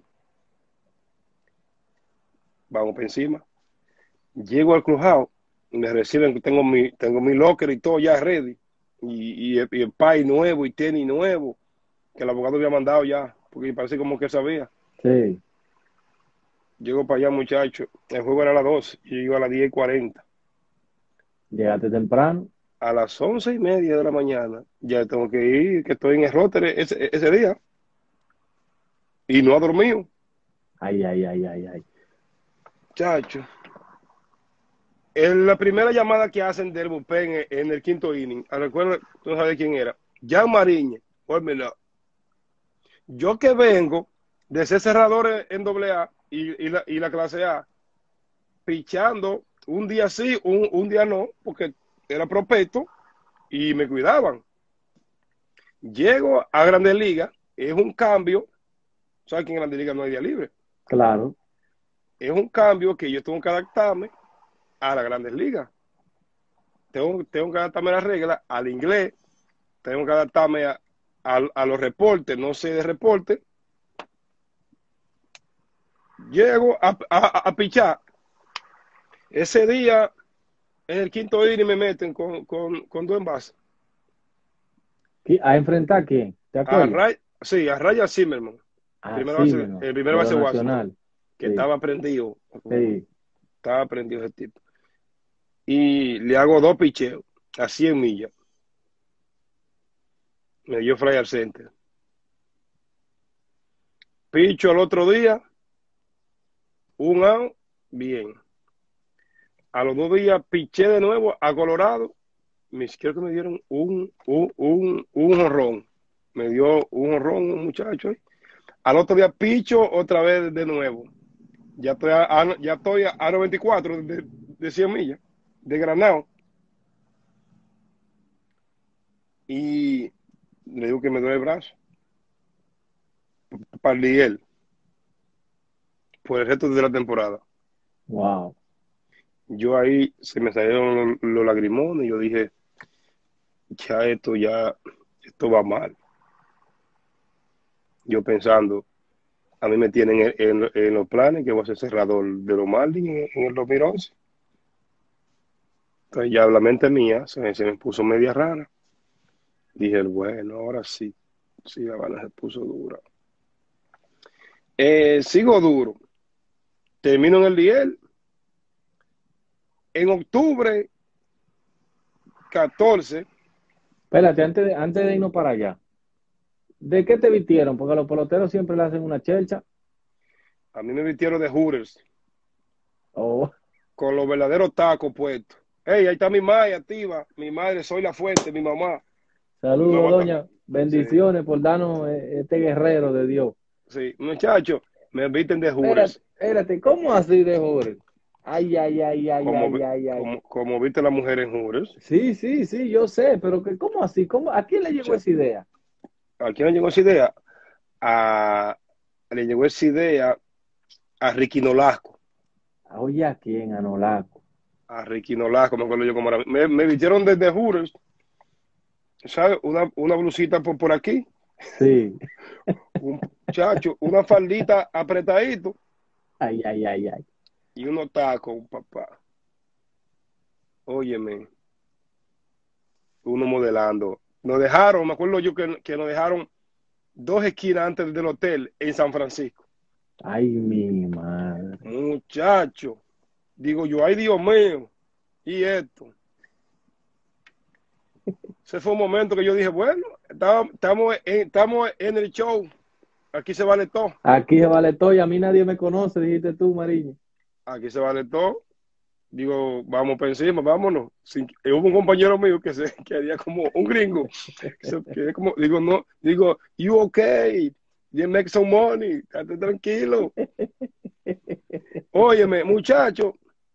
Vamos para encima. Llego al clubhouse, me reciben, tengo mi locker y todo ya ready. Y el pay nuevo y tenis nuevo, que el abogado había mandado ya, porque parece como que sabía. Sí. Llego para allá, muchacho. El juego era a las 12 y yo iba a las 10:40. Llegaste temprano. A las 11:30 de la mañana ya tengo que ir, que estoy en el roster ese día y no ha dormido, Ay, ay, ay, ay, ay. muchacho. En la primera llamada que hacen del bullpen en el quinto inning, recuerdo, tú no sabes quién era, Jan Mariñez. Óyeme, yo que vengo de ser cerrador en AA y la clase A, pichando un día sí, un día no, porque era prospecto y me cuidaban. Llego a Grandes Ligas, es un cambio, ¿sabes que en Grandes Ligas no hay día libre? Claro. Es un cambio que yo tengo que adaptarme a las Grandes Ligas. Tengo que adaptarme a las reglas, al inglés, tengo que adaptarme a los reportes, no sé de reporte. Llego a pichar. Ese día, en el quinto inning me meten con dos envases. ¿A enfrentar a quién? ¿Te acuerdas? Sí, a Ryan Zimmerman, Así mismo, el primer de lo base de Washington, nacional. que Sí, estaba prendido. sí. Estaba prendido ese tipo. Y le hago dos picheos a 100 millas. Me dio fly al center. Picho al otro día, un out, bien. A los 2 días piché de nuevo a Colorado. Creo que me dieron un jonrón. Me dio un jonrón un muchacho. Al otro día picho otra vez de nuevo. Ya estoy a 94 de 100 millas, de Granado. Y le digo que me duele el brazo. Para Miguel, por el resto de la temporada. Wow. Yo ahí se me salieron los lagrimones y yo dije, esto va mal. Yo pensando, a mí me tienen en los planes que voy a ser cerrador de los Marlins en el 2011. Entonces ya la mente mía se me puso media rara. Dije, bueno, ahora sí, sí, la bala se puso dura. Sigo duro. Termino en el Diel. En octubre 14, Espérate, antes de irnos para allá. ¿De qué te vistieron? Porque los peloteros siempre le hacen una chelcha. a mí me vistieron de Hooters Oh, con los verdaderos tacos puestos. Hey, ahí está mi madre activa, mi madre, soy la fuente, mi mamá. No saludos, mata. doña. Sí, Bendiciones por darnos este guerrero de Dios. sí, muchachos, me visten de Espérate, Hooters, espérate, ¿cómo así de joven? Ay, ay, ay, ay, como, ay, ay, ay. como viste la mujer en Hooters. Sí, sí, sí, yo sé, pero ¿cómo así? ¿A quién le llegó Mucha- esa idea? ¿A quién le llegó esa idea? A, Le llegó esa idea a Ricky Nolasco. Oye, ¿a quién? A Nolaco. A Ricky Nolasco, me acuerdo yo cómo era. Me vistieron desde Hooters, ¿sabes? Una blusita por aquí, Sí. un muchacho, una faldita apretadito Ay, ay, ay, ay. y unos tacos, papá. Óyeme, uno modelando. Nos dejaron, me acuerdo yo que nos dejaron 2 esquinas antes del hotel en San Francisco. Ay, mi madre. Muchacho. Digo yo, ay Dios mío, y esto. Ese fue un momento que yo dije, bueno, estamos en el show, aquí se vale todo, Aquí se vale todo y a mí nadie me conoce, dijiste tú, Mariño. aquí se vale todo. Digo, vamos para encima, vámonos. Hubo un compañero mío que haría como un gringo, digo, no, digo, you okay, you make some money, estate tranquilo. Óyeme, muchacho,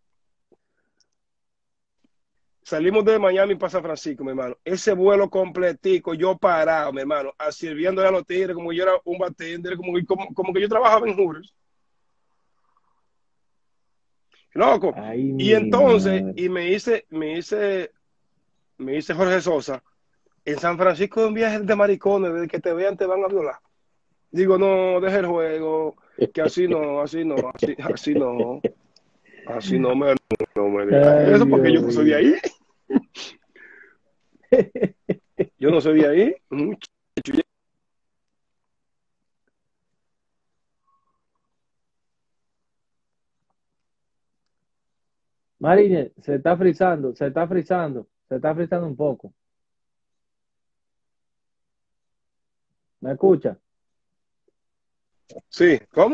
salimos de Miami para San Francisco, mi hermano. Ese vuelo completico, yo parado, mi hermano, sirviéndole a los tigres como yo era un bartender, como que yo trabajaba en Hooters. Loco. Ay, Y mi entonces, madre. y me dice Jorge Sosa, en San Francisco un viaje de maricones, desde que te vean te van a violar. Digo, no, deje el juego, que así no, así no me diga Ay, eso, porque Dios yo no soy de mío. ahí, yo no soy de ahí. Mariñe, se está frizando, se está frizando, se está frizando un poco. ¿Me escucha? Sí, ¿cómo?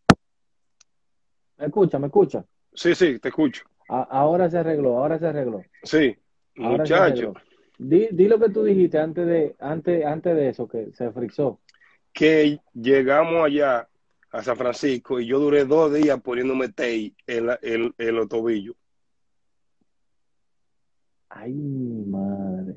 ¿Me escucha? ¿Me escucha? Sí, sí, te escucho. Ahora se arregló, ahora se arregló, Sí, ahora se muchacho, arregló. Di lo que tú dijiste antes de eso, que se frizó. que llegamos allá a San Francisco y yo duré 2 días poniéndome tape en los tobillos. Ay, mi madre.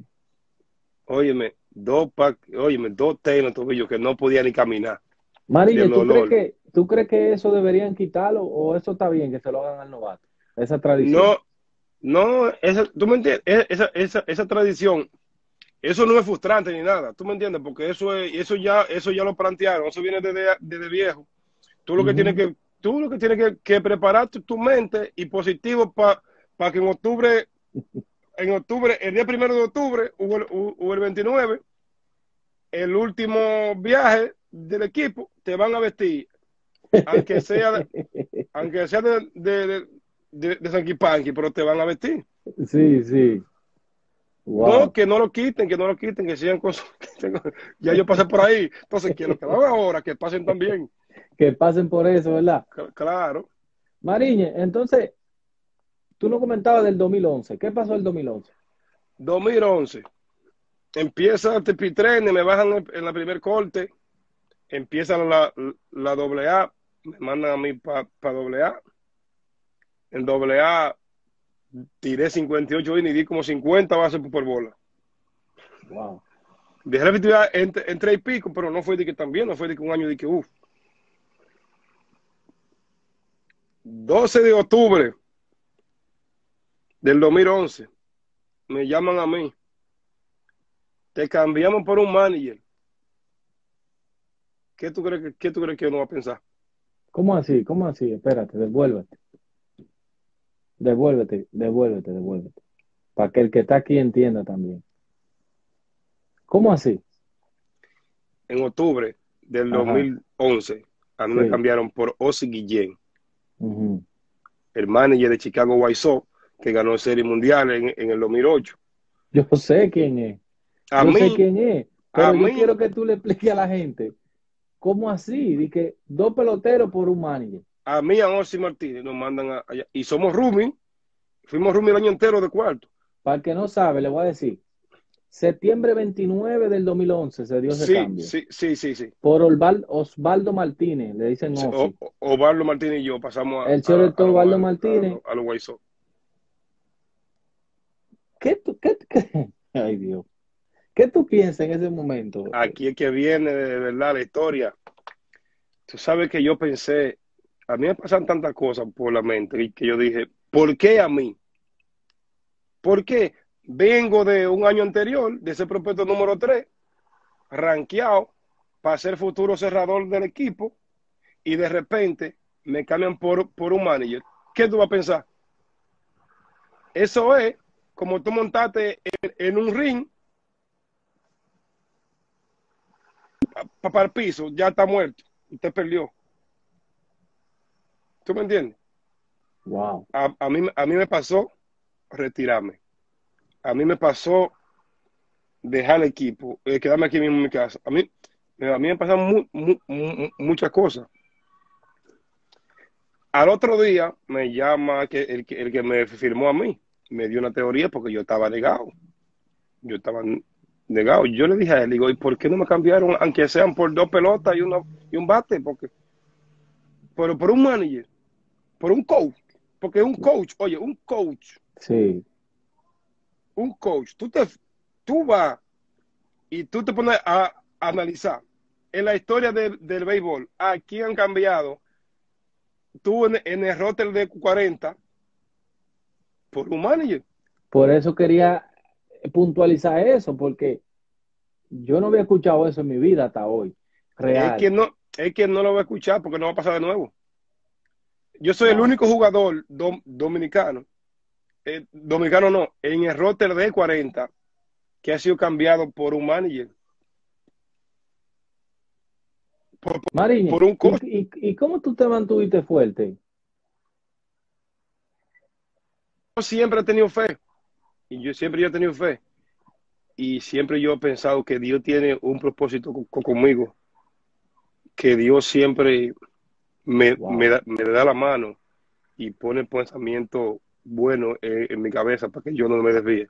Óyeme, dos tape en los tobillos que no podía ni caminar Mariñe, del dolor. tú crees que eso deberían quitarlo o eso está bien que se lo hagan al novato? Esa tradición. No, no, tú me entiendes, esa tradición, eso no es frustrante ni nada, tú me entiendes, porque eso ya lo plantearon, eso viene desde viejo. Tú lo que tienes Ujú. que, tú lo que tienes que preparar tu mente y positivo para que en octubre, el día 1 de octubre o el 29, el último viaje del equipo, te van a vestir, aunque sea, aunque sea de Sanky Panky, pero te van a vestir. Sí, sí. No, Wow. que no lo quiten, que sigan con su... Ya yo pasé por ahí. Entonces, que lo que van ahora, que pasen también. Que pasen por eso, ¿verdad? Claro. Mariñe, entonces, tú no comentabas del 2011. ¿Qué pasó el 2011? 2011. Empieza Tepitren, me bajan en la primer corte. Empieza la doble A. Me mandan a mí para doble A. En doble A tiré 58 y di como 50 bases por bola. Wow. De efectividad entré y pico, pero no fue de que también, no fue de que un año de que 12 de octubre del 2011 me llaman a mí. Te cambiamos por un manager. ¿Qué tú crees que uno va a pensar? ¿Cómo así? ¿Cómo así? Espérate, devuélvete. Devuélvete. Para que el que está aquí entienda también. ¿Cómo así? En octubre del Ajá, 2011, a mí me sí. cambiaron por Ozzy Guillén, Ujú. el manager de Chicago White Sox, que ganó Serie Mundial en el 2008. Yo sé quién es. A Yo sé mí, quién es. a Pero yo mí, quiero que tú le expliques a la gente. ¿Cómo así? De que dos peloteros por un manager. a mí, a Ozzy Martínez, nos mandan allá. Y somos roomie, fuimos roomie el año entero de cuarto. Para el que no sabe, le voy a decir. Septiembre 29 del 2011 se dio ese Sí, cambio. sí, sí, sí, sí. Por Osvaldo Martínez, le dicen Sí, Ozzy. Ovaldo Martínez y yo pasamos El shortstop Osvaldo a Martínez. los White Sox. Ay, Dios. ¿Qué tú piensas en ese momento? Aquí es que viene de verdad la historia. Tú sabes que yo pensé, a mí me pasan tantas cosas por la mente y que yo dije, ¿por qué a mí? ¿Por qué? Vengo de un año anterior, de ese prospecto número 3 rankeado para ser futuro cerrador del equipo y de repente me cambian por un manager. ¿Qué tú vas a pensar? Eso es como tú montaste en un ring para el piso, ya está muerto, usted perdió. ¿Tú me entiendes? Wow. A mí me pasó retirarme. A mí me pasó dejar el equipo, quedarme aquí mismo en mi casa. A mí me pasaron muchas cosas. Al otro día me llama el que me firmó a mí, me dio una teoría porque yo estaba negado. Yo estaba negado. Yo le dije a él, digo, ¿y por qué no me cambiaron, aunque sean por dos pelotas y un bate? Pero por un manager, por un coach. Porque un coach, oye, Sí. un coach, tú vas y tú te pones a analizar en la historia del béisbol, a quién han cambiado, tú en el roster de 40 por un manager. Por eso quería puntualizar eso, porque yo no había escuchado eso en mi vida hasta hoy. Real. Es que no lo voy a escuchar porque no va a pasar de nuevo. Yo soy el Wow. único jugador dominicano, dominicano no, en el roster de 40 que ha sido cambiado por un manager, por, Mariñe, por un coach. ¿y cómo tú te mantuviste fuerte? Yo siempre he tenido fe, y yo he tenido fe, y siempre yo he pensado que Dios tiene un propósito conmigo, que Dios siempre Wow. me da la mano y pone pensamiento bueno en mi cabeza para que yo no me desvíe.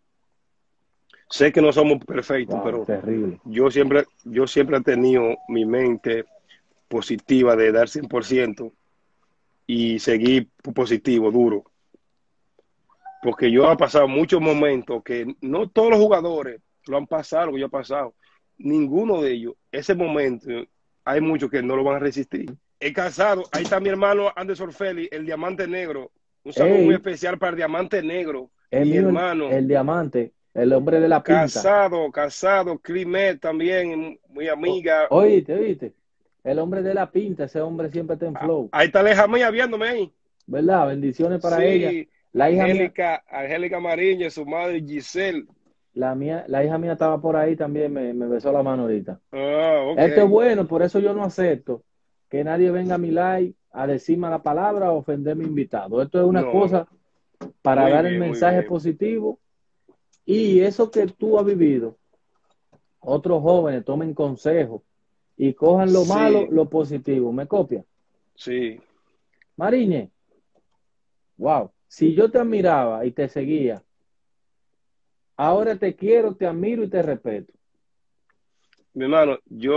Sé que no somos perfectos, Wow, pero terrible. yo siempre he tenido mi mente positiva de dar 100% y seguir positivo, duro. Porque yo he pasado muchos momentos que no todos los jugadores lo han pasado, lo que yo he pasado. Ninguno de ellos, ese momento, hay muchos que no lo van a resistir. He casado, ahí está mi hermano Anderson Félix, el diamante negro. Un saludo muy Ey, especial para el diamante negro, es mi mío hermano. el diamante, el hombre de la pinta. Casado, Climet también, muy amiga. Oíste. El hombre de la pinta, ese hombre siempre está en flow. Ahí está la hija mía viéndome ahí. ¿Verdad? Bendiciones para ella. Sí, La hija mía, Angélica Mariñez, su madre Giselle. la hija mía estaba por ahí también, me besó la mano ahorita. Ah, ok. Esto es bueno, por eso yo no acepto que nadie venga a mi live a decir mala palabra o ofender a mi invitado. Esto es una No, cosa para muy dar el bien, muy mensaje bien. positivo y eso que tú has vivido, otros jóvenes tomen consejo y cojan lo malo, Sí, lo positivo. ¿Me copia? sí. Mariñe, wow, si yo te admiraba y te seguía, ahora te quiero, te admiro y te respeto. Mi hermano,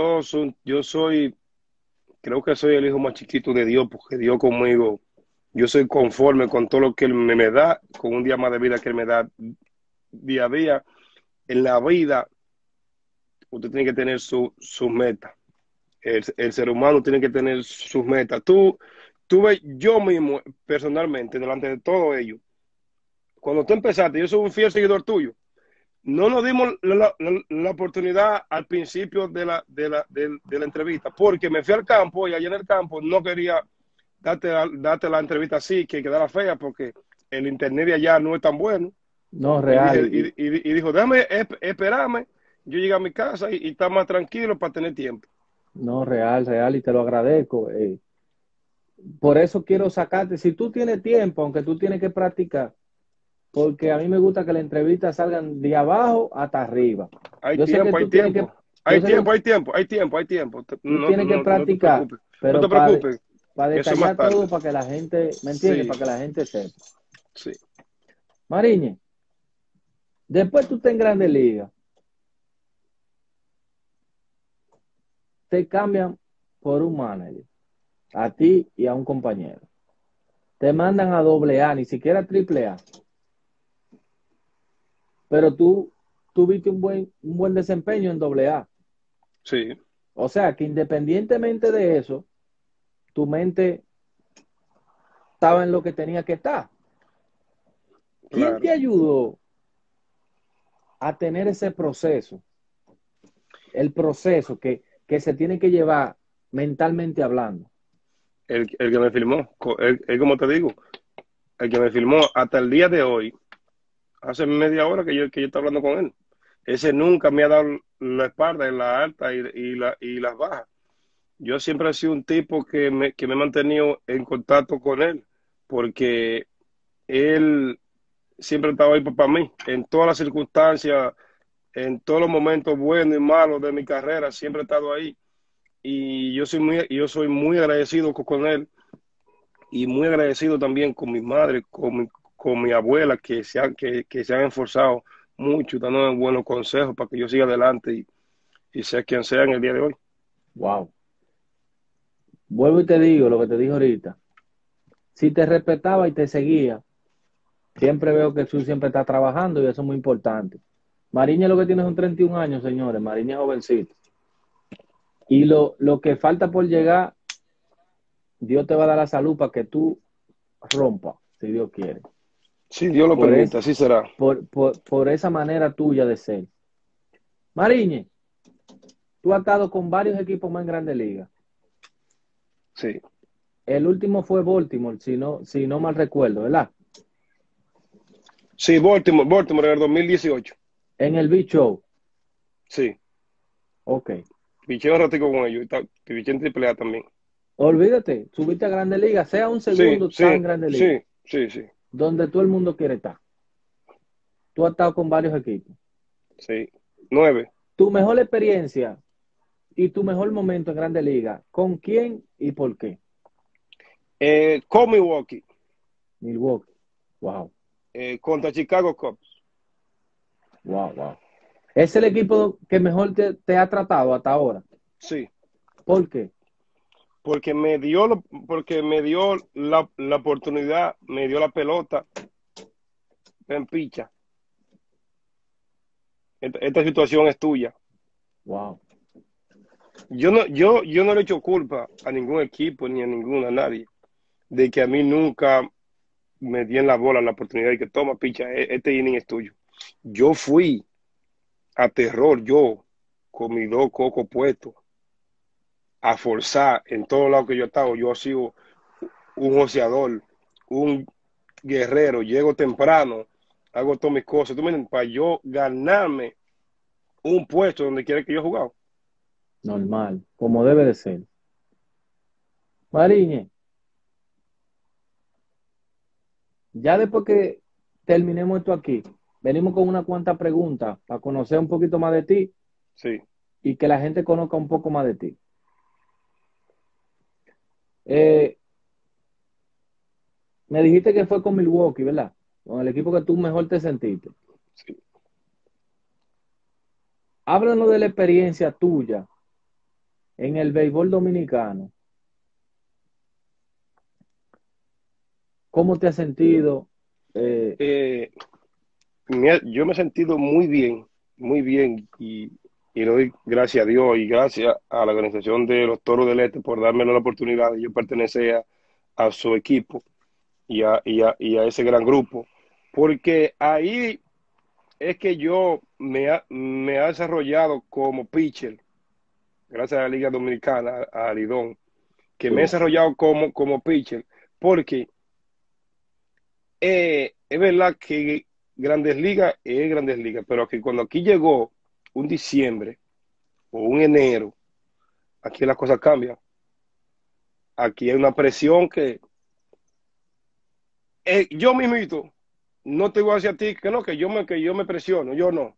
creo que soy el hijo más chiquito de Dios, porque Dios conmigo, yo soy conforme con todo lo que Él me da, con un día más de vida que Él me da día a día. En la vida, usted tiene que tener sus metas. El ser humano tiene que tener sus metas. Tú ves, yo mismo, personalmente, delante de todo ello, cuando tú empezaste, yo soy un fiel seguidor tuyo. No nos dimos la oportunidad al principio de la entrevista, porque me fui al campo y allá en el campo no quería darte la entrevista así, que quedara fea, porque el internet de allá no es tan bueno. No, Y real, dije, y dijo, déjame esperarme, yo llegué a mi casa y estar más tranquilo para tener tiempo. no, real, y te lo agradezco. Por eso quiero sacarte, si tú tienes tiempo, aunque tú tienes que practicar, porque a mí me gusta que las entrevistas salgan de abajo hasta arriba. Hay Yo sé que tiempo, hay tú tienes que, tiempo. yo Hay sé que tiempo, hay tiempo, hay tiempo, hay tiempo. tú No, tienes que no te practicar, preocupes. No pero te preocupes. para Eso es más detallar todo tarde. para que la gente, ¿me entiendes? Sí, Para que la gente sepa. sí. Mariñe, después tú estás en Grandes Ligas, te cambian por un manager, a ti y a un compañero. Te mandan a doble A, ni siquiera triple A, pero tú tuviste un buen desempeño en doble A. Sí, O sea que independientemente de eso, tu mente estaba en lo que tenía que estar. ¿Quién te claro. ayudó a tener ese proceso? El proceso que se tiene que llevar mentalmente hablando. El que me filmó, como te digo, el que me filmó hasta el día de hoy, hace media hora que yo estoy hablando con él. Ese nunca me ha dado la espalda en la alta y las bajas. Yo siempre he sido un tipo que me he mantenido en contacto con él, porque él siempre estaba ahí para mí, en todas las circunstancias, en todos los momentos buenos y malos de mi carrera, siempre he estado ahí. Y yo soy muy agradecido con él y muy agradecido también con mi madre, con mi abuela, que se han esforzado mucho, dándome buenos consejos para que yo siga adelante y sea quien sea en el día de hoy. Wow. Vuelvo y te digo lo que te dije ahorita. Si te respetaba y te seguía, siempre veo que tú siempre estás trabajando y eso es muy importante. Mariña lo que tiene son 31 años, señores. Mariña es jovencito. Y lo que falta por llegar, Dios te va a dar la salud para que tú rompas, si Dios quiere. Si Dios lo Por, permite, es, así será. por esa manera tuya de ser. Mariñe, tú has estado con varios equipos más en Grandes Ligas. Sí, El último fue Baltimore, si no mal recuerdo, ¿verdad? sí, Baltimore en el 2018. En el Big Show. Sí, Ok. piché un ratico con ellos y piché en Triple A también. Olvídate, subiste a Grandes Ligas, sea un Sí, segundo, está sí, en Grandes Ligas, sí, sí, sí, donde todo el mundo quiere estar. Tú has estado con varios equipos. sí. 9. Tu mejor experiencia y tu mejor momento en Grandes Ligas, ¿con quién y por qué? Con Milwaukee, Milwaukee. Wow, contra Chicago Cubs. wow, wow. Es el equipo que mejor te ha tratado hasta ahora. Sí, ¿Por qué? porque me dio la oportunidad, me dio la pelota en picha. Esta situación es tuya. Wow. Yo no le echo culpa a ningún equipo ni a nadie de que a mí nunca me di en la bola la oportunidad de que toma picha, este inning es tuyo. Yo fui a terror, yo con mis dos cocos puestos, a forzar en todos lados que yo he estado. Yo he sido un joseador, un guerrero, llego temprano, hago todas mis cosas. ¿Tú me entiendes? Para yo ganarme un puesto donde quiera que yo he jugado. Normal, como debe de ser. Mariñe, ya después que terminemos esto aquí, venimos con una cuanta preguntas para conocer un poquito más de ti Sí, y que la gente conozca un poco más de ti. Eh, Me dijiste que fue con Milwaukee, ¿verdad? Con el equipo que tú mejor te sentiste. sí. Háblanos de la experiencia tuya en el béisbol dominicano. ¿Cómo te has sentido? Eh, Eh, yo me he sentido muy bien, y le doy gracias a Dios y gracias a la organización de los Toros del Este por darme la oportunidad de yo pertenecer a su equipo y a ese gran grupo, porque ahí es que yo me ha desarrollado como pitcher, gracias a la Liga Dominicana, a Lidón, que me he sí, desarrollado como pitcher, porque es verdad que Grandes Ligas es Grandes Ligas, pero que cuando aquí llegó un diciembre o un enero, aquí las cosas cambian. Aquí hay una presión yo mismito, no te voy a decir a ti que no, que yo me presiono, yo no.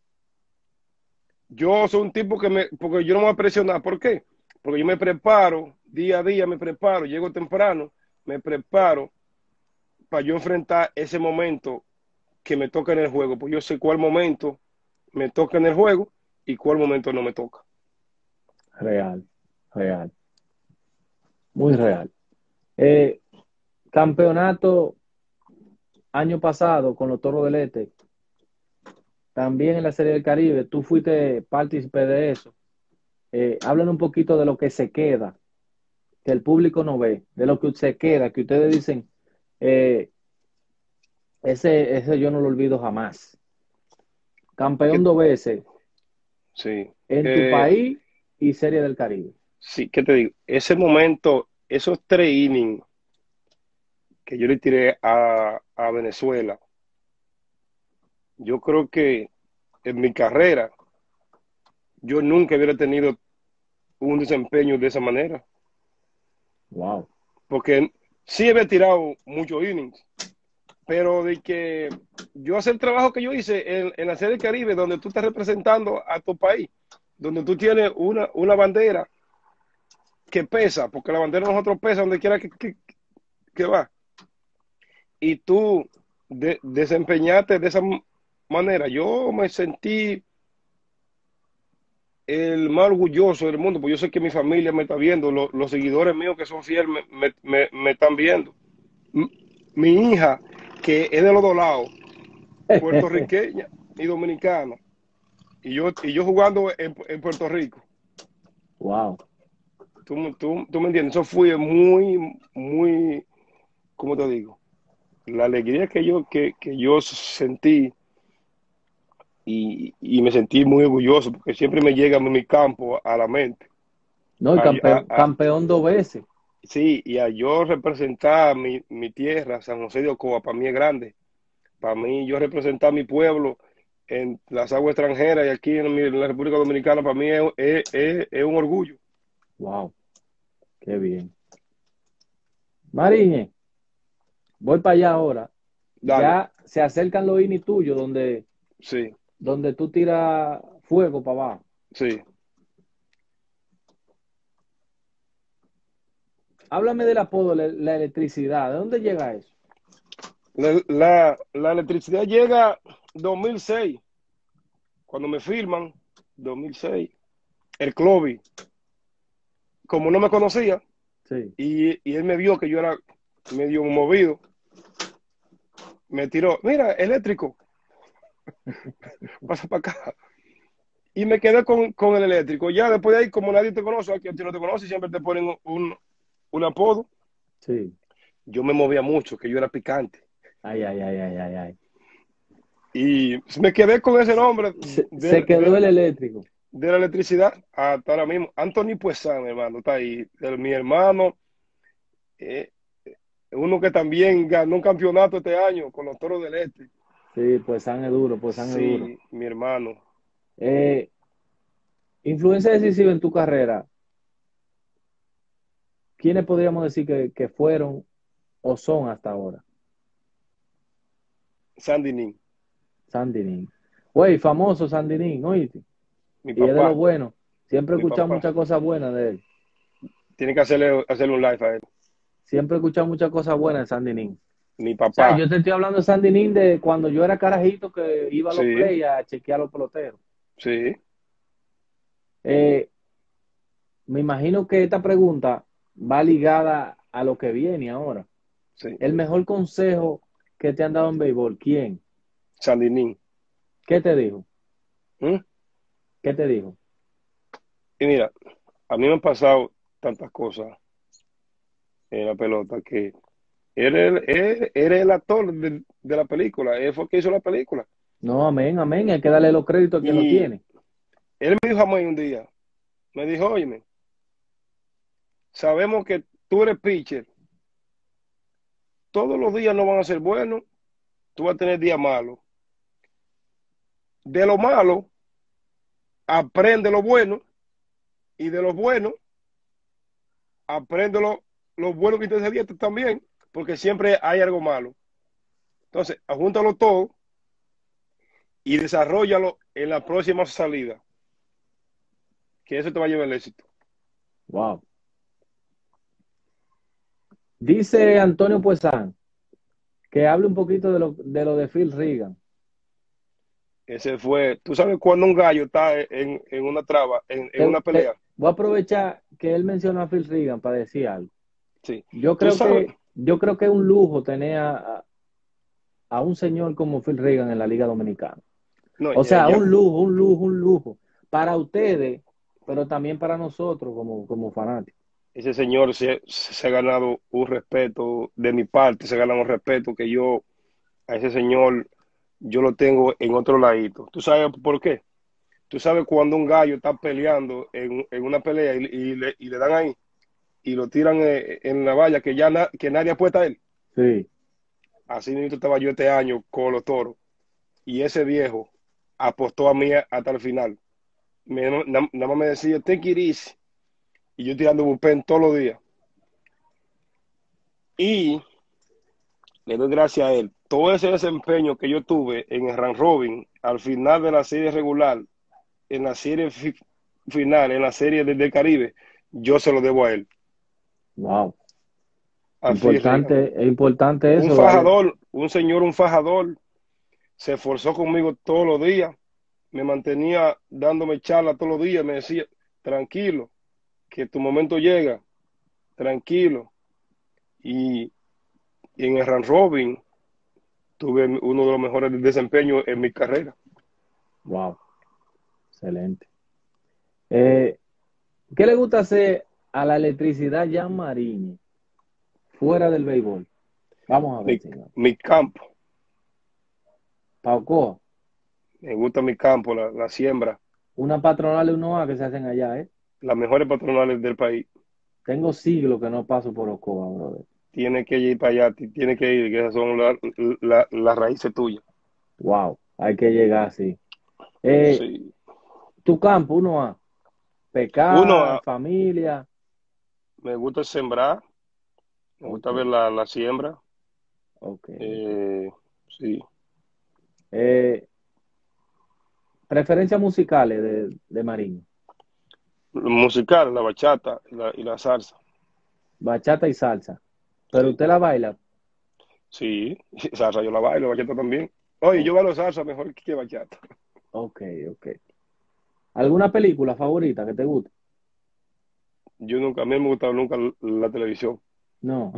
Yo soy un tipo porque yo no me voy a presionar. ¿Por qué? Porque yo me preparo, día a día me preparo, llego temprano, me preparo para yo enfrentar ese momento que me toca en el juego, pues yo sé cuál momento me toca en el juego y cuál momento no me toca. real, real, muy real. Eh, Campeonato año pasado con los Toros del Este, también en la Serie del Caribe, tú fuiste partícipe de eso. Hablan un poquito de lo que se queda, que el público no ve, de lo que se queda, que ustedes dicen, eh, ese yo no lo olvido jamás. Campeón ¿Qué, 2 veces sí, en tu país y Serie del Caribe. sí, ¿qué te digo? Ese momento, esos 3 innings que yo le tiré a Venezuela, yo creo que en mi carrera yo nunca hubiera tenido un desempeño de esa manera. Wow. Porque sí había tirado muchos innings, pero de que yo hacer el trabajo que yo hice en la Serie del Caribe, donde tú estás representando a tu país, donde tú tienes una bandera que pesa, porque la bandera de nosotros pesa donde quiera que va, y tú desempeñaste de esa manera. Yo me sentí el más orgulloso del mundo, porque yo sé que mi familia me está viendo, los seguidores míos que son fieles me están viendo. M- Mi hija, que es de los dos lados, puertorriqueña y dominicana, y yo jugando en Puerto Rico. Wow. ¿Tú me entiendes? Eso fue muy, muy, ¿cómo te digo? La alegría que yo sentí y me sentí muy orgulloso porque siempre me llega mi campo a la mente. No, y A- a- campeón, a- campeón 2 veces. sí, y a yo representar mi tierra, San José de Ocoa, para mí es grande. Para mí, yo representar mi pueblo en las aguas extranjeras y aquí en la República Dominicana, para mí es un orgullo. Wow, qué bien. Mariñe, voy para allá ahora. Dale, Ya se acercan los inis tuyos sí, donde tú tiras fuego para abajo. sí. Háblame del apodo, la electricidad. ¿De dónde llega eso? La electricidad llega 2006, cuando me firman, 2006. El Clovis, como no me conocía, Sí. y él me vio que yo era medio movido, me tiró, mira, eléctrico, pasa para acá. Y me quedé con el eléctrico. Ya después de ahí, como nadie te conoce, aquí a ti no te conoce, siempre te ponen un apodo. Sí. Yo me movía mucho, que yo era picante. Ay, ay, ay, ay, ay, ay. Y me quedé con ese nombre Se quedó el eléctrico. de la electricidad hasta ahora mismo. Anthony Puesán, hermano, está ahí. Mi hermano, eh, uno que también ganó un campeonato este año con los Toros del Este. Sí, pues sangre duro, pues sangre duro. Sí, mi hermano. Eh, Influencia decisiva en tu carrera. ¿Quiénes podríamos decir que fueron o son hasta ahora? Sandy Nin, Sandy Nin. Güey, famoso Sandy Nin, ¿oíste? mi Y es de lo papá, bueno. Siempre he mi escuchado papá. muchas cosas buenas de él. Tiene que hacerle un live a él. Siempre he escuchado muchas cosas buenas de Sandy Nin. Mi O sea, papá, yo te estoy hablando de Sandy Nin de cuando yo era carajito que iba a los sí, play a chequear a los peloteros. sí, Eh, Me imagino que esta pregunta va ligada a lo que viene ahora. sí. El mejor consejo que te han dado en béisbol, ¿quién? Sandy Nin. ¿Qué te dijo? ¿Mm? ¿Qué te dijo? Y mira, a mí me han pasado tantas cosas en la pelota que era el actor de la película, él fue el que hizo la película. No, amén, amén. Hay que darle los créditos a quien lo Y tiene. él me dijo a mí un día, me dijo, óyeme, sabemos que tú eres pitcher, todos los días no van a ser buenos, tú vas a tener días malos. De lo malo, aprende lo bueno, y de lo bueno, aprende lo bueno que te se también, porque siempre hay algo malo. Entonces, ajúntalo todo y desarrollalo en la próxima salida, que eso te va a llevar el éxito. Wow. Dice Antonio Puesán que hable un poquito de lo de Phil Reagan. Ese fue, tú sabes cuando un gallo está en una traba, en una pelea. Voy a aprovechar que él mencionó a Phil Reagan para decir algo. Sí, Yo tú creo sabes, que, yo creo que es un lujo tener a un señor como Phil Reagan en la Liga Dominicana. no, O sea, ya, un lujo, un lujo, un lujo. Para ustedes, pero también para nosotros como fanáticos. ese señor se ha ganado un respeto de mi parte, se ha ganado un respeto que yo, a ese señor, yo lo tengo en otro ladito. ¿Tú sabes por qué? Tú sabes cuando un gallo está peleando en una pelea y le dan ahí y lo tiran en la valla que que nadie apuesta a él. Sí. Así mismo estaba yo este año con los toros. Y ese viejo apostó a mí hasta el final. Nada más me decía, take it easy. Y yo tirando bullpen todos los días. Y le doy gracias a él. Todo ese desempeño que yo tuve en el round robin, al final de la serie regular, en la serie final, en la serie del Caribe, yo se lo debo a él, Wow. a Phil Reagan. Importante, es importante Un eso, darle. fajador, un señor, un fajador, se esforzó conmigo todos los días, me mantenía dándome charla todos los días, me decía, tranquilo, que tu momento llega, tranquilo. Y, y en el round robin tuve uno de los mejores desempeños en mi carrera. Wow. Excelente. Eh, ¿Qué le gusta hacer a la electricidad Jan Mariñez fuera del béisbol? Vamos a ver, Mi, señor. mi campo, Pauco, me gusta mi campo, la siembra, una patronal y uno A que se hacen allá, ¿eh? las mejores patronales del país. Tengo siglos que no paso por Ocoa, brother. Tiene que ir para allá, tiene que ir, que esas son las raíces tuyas. Wow, hay que llegar así. Eh, Sí. Tu campo, uno A, Uno, pecar, familia. me gusta sembrar, me Ok, gusta ver la siembra. ok, ok. Eh, sí. Eh, Preferencias musicales de Mariñez. Musical, la bachata y la salsa. Bachata y salsa. Pero Sí, usted la baila. sí. Salsa yo la bailo, bachata también. Oye, Oh, yo bailo salsa mejor que bachata. ok, ok. ¿Alguna película favorita que te guste? Yo nunca, a mí no me gustaba nunca la televisión. No.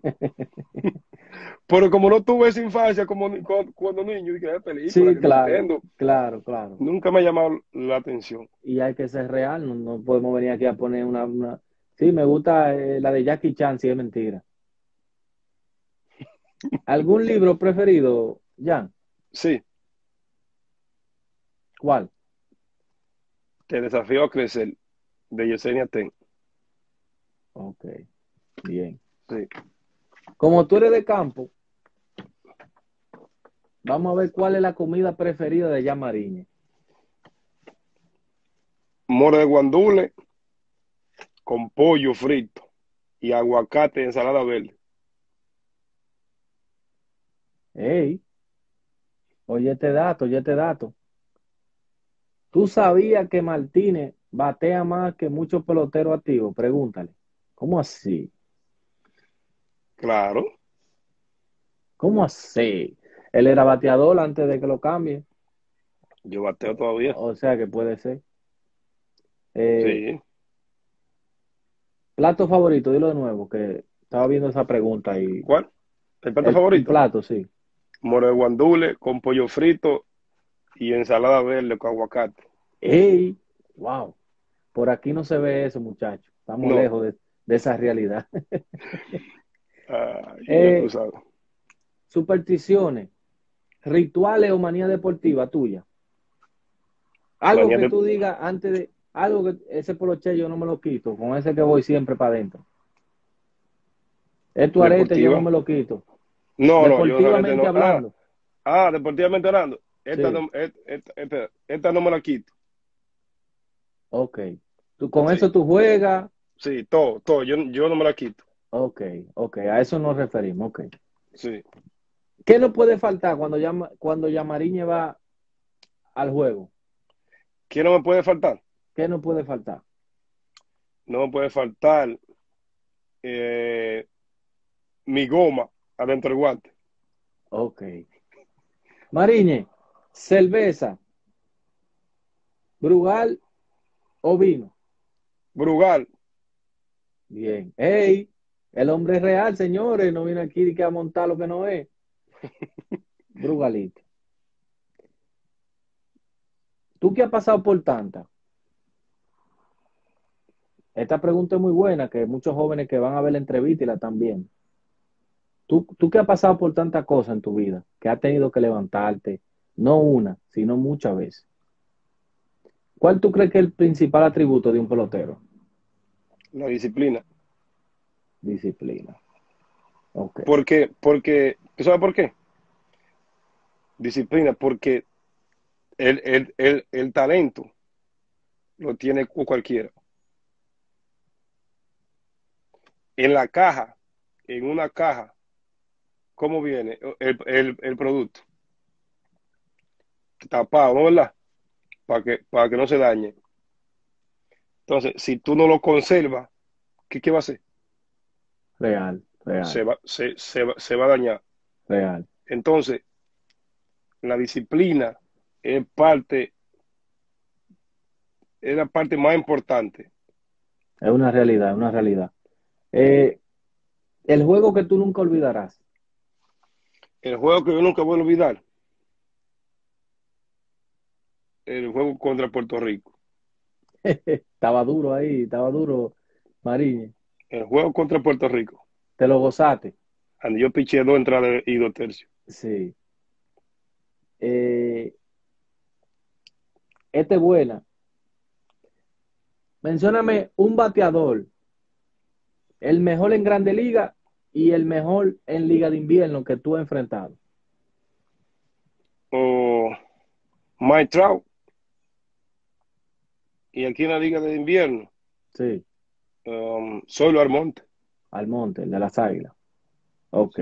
Pero como no tuve esa infancia como cuando niño, y que de película, Sí, que claro, Nintendo, claro, claro. nunca me ha llamado la atención. Y hay que ser real, no, no podemos venir aquí a poner una... Sí, me gusta la de Jackie Chan, si es mentira. ¿Algún libro preferido, Jan? Sí, ¿Cuál? te desafío a crecer, de Yesenia Ten. Ok, bien. Sí. Como tú eres de campo, vamos a ver cuál es la comida preferida de Jan Mariñez. Moro de guandule con pollo frito y aguacate y ensalada verde. Ey, oye este dato, oye este dato. ¿Tú sabías que Martínez batea más que muchos peloteros activos? Pregúntale. ¿Cómo así? Claro, ¿Cómo así? Él era bateador antes de que lo cambie. yo bateo todavía. O sea que puede ser. Eh, Sí. Plato favorito, dilo de nuevo, que estaba viendo esa pregunta y ¿Cuál? ¿El plato tu favorito? plato, sí. Moro de guandule con pollo frito y ensalada verde con aguacate. ¡Ey! ¡Wow! Por aquí no se ve eso, muchachos. Estamos No, lejos de esa realidad. ya tú Eh, sabes. Supersticiones, rituales o manía deportiva tuya. Algo Mañana que tú digas antes de, algo que ese poloche yo no me lo quito, con ese que voy siempre para adentro. Es tu arete, yo no deportiva. me lo quito. No, no, yo realmente Deportivamente no. hablando, Deportivamente hablando. Esta sí, no, esta no me la quito. ok. Tú, con Sí, eso tú juegas, sí, todo. Yo no me la quito. ok, ok, a eso nos referimos, ok. Sí. ¿Qué no puede faltar cuando Yamariñe va al juego? ¿Qué no me puede faltar? ¿Qué no puede faltar? No me puede faltar eh, mi goma adentro del guante. Ok. Mariñe, cerveza, Brugal o vino. Brugal. Bien. Hey, el hombre es real, señores, no viene aquí que a montar lo que no es. Brugalito. ¿Tú qué has pasado por tanta? Esta pregunta es muy buena, que muchos jóvenes que van a ver la entrevista y la están viendo. ¿Tú qué has pasado por tanta cosa en tu vida, que has tenido que levantarte, no una, sino muchas veces? ¿Cuál tú crees que es el principal atributo de un pelotero? La disciplina. Disciplina. Ok. ¿Tú sabes por qué? Disciplina, porque el talento lo tiene cualquiera. En la caja en una caja, ¿cómo viene el producto? Tapado, ¿no, verdad? Para que no se dañe. Entonces, si tú no lo conservas, ¿qué va a hacer? Real, real, Se va a dañar. real. Entonces, la disciplina es es la parte más importante. Es una realidad, una realidad. Eh, el juego que tú nunca olvidarás. El juego que yo nunca voy a olvidar, el juego contra Puerto Rico. Estaba duro ahí, estaba duro, Mariñez. El juego contra Puerto Rico. Te lo gozaste. Cuando yo piché 2 entradas y 2 tercios. Sí. Eh, esta es buena. Mencióname un bateador, el mejor en Grande Liga y el mejor en Liga de Invierno que tú has enfrentado. O Mike Trout. Y aquí en la Liga de Invierno, Sí, Solo Almonte. Almonte, el de las Águilas. Ok.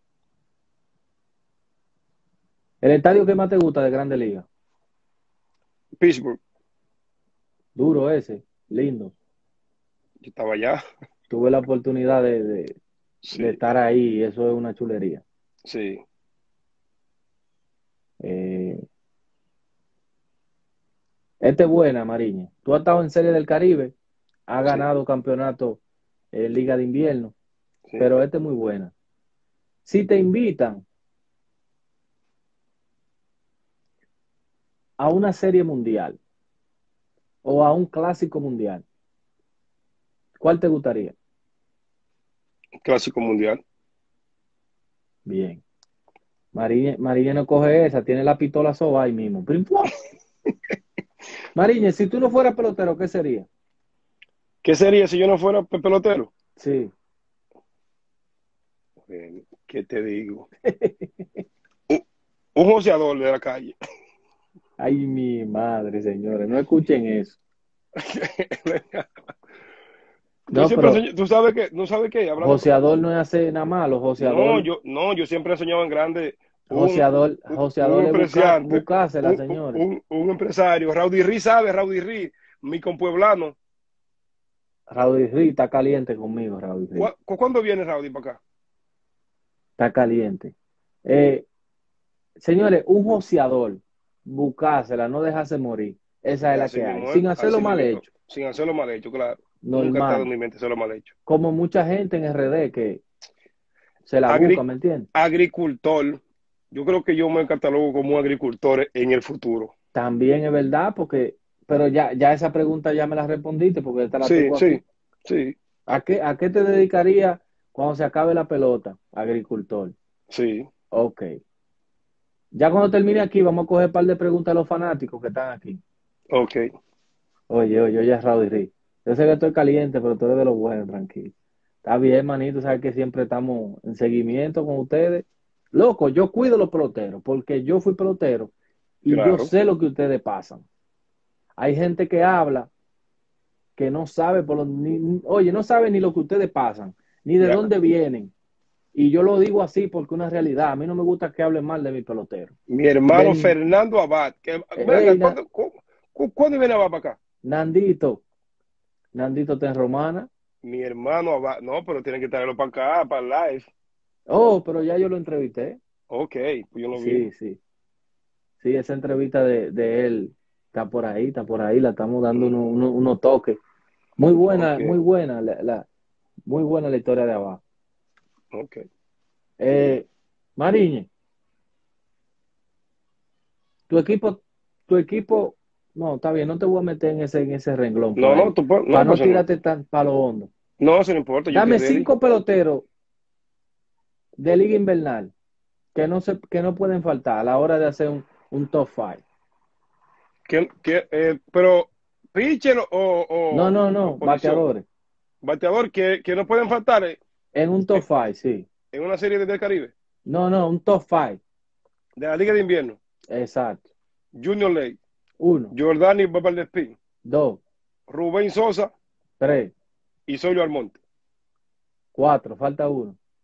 ¿El estadio que más te gusta de Grande Liga? Pittsburgh. Duro ese, lindo. Yo estaba allá. Tuve la oportunidad de Sí, estar ahí y eso es una chulería. sí, Eh, esta es buena, Mariña. Tú has estado en Serie del Caribe, has sí, ganado campeonato en Liga de Invierno, sí. pero esta es muy buena. Si te invitan a una serie mundial o a un clásico mundial, ¿cuál te gustaría? Clásico Mundial. Bien. Mariña no coge esa, tiene la pistola soba ahí mismo. Prim, pum. Mariña, si tú no fueras pelotero, ¿qué sería? ¿Qué sería si yo no fuera pelotero? Sí. ¿Qué te digo? Un joseador de la calle. Ay, mi madre, señores, no escuchen eso. Yo No, siempre pero enseño, tú sabes que, no sabes qué, hablando claro. joseador no es hacer nada malo, joseador, No, yo siempre enseñaba en grande un joseador es empresariante, buscársela, señores. un empresario, Raudy Rí, ¿sabe? Raudy Rí, mi compueblano. Raudy Rí está caliente conmigo, Raudy Rí. ¿Cuándo viene Raudy para acá? Está caliente. Eh, señores, un joseador, buscársela, no dejarse morir. Esa es la que hay. Sin hacerlo Así mal mismo, hecho, sin hacerlo mal hecho, claro. Nunca ha estado normal. en mi mente hacerlo mal hecho. Como mucha gente en RD que se la busca, Agri- ¿me entiendes? agricultor, yo creo que yo me catalogo como un agricultor en el futuro. También es verdad, porque, pero ya esa pregunta ya me la respondiste, porque esta la Sí, tengo sí, aquí. sí, ¿A qué te dedicarías cuando se acabe la pelota? Agricultor. sí, Ok. Ya cuando termine aquí, vamos a coger un par de preguntas a los fanáticos que están aquí. ok, Oye, ya es Rowdy Rick. Yo sé que estoy caliente, pero tú eres de los buenos, tranquilo. Está bien, manito, sabes que siempre estamos en seguimiento con ustedes. Loco, yo cuido los peloteros, porque yo fui pelotero y yo claro, sé lo que ustedes pasan. Hay gente que habla que no sabe oye, no sabe ni lo que ustedes pasan, ni de ya. dónde vienen. Y yo lo digo así porque es una realidad. A mí no me gusta que hablen mal de mi pelotero. Mi hermano Ven, Fernando Abad, ven acá, hey, ¿cuándo viene Abad para acá? Nandito, Nandito está en Romana. Mi hermano Abad, no, pero tienen que traerlo para acá, para el live. Oh, pero ya yo lo entrevisté. Ok, pues yo no vi. Sí, sí. Sí, esa entrevista de él está por ahí, la estamos dando unos toques. Ok, Muy buena, muy buena la historia de abajo. ok. Eh, Mariñe, tu equipo, tu equipo, no, está bien, no te voy a meter en ese renglón por No, no, ahí, no, para no pues no. tirarte tan para lo hondo. No, eso no importa, yo estoy Dame ready. 5 peloteros de Liga Invernal que no pueden faltar a la hora de hacer un top 5. Pero, pitcher No, o posición. bateadores. Bateador que no pueden faltar En un top 5, sí. en una serie del Caribe, No, un top 5. de la Liga de Invierno. Exacto. Junior Lake, Uno, Jordani Valdespín, dos, Rubén Sosa tres, y Zoilo Almonte. 4, falta uno.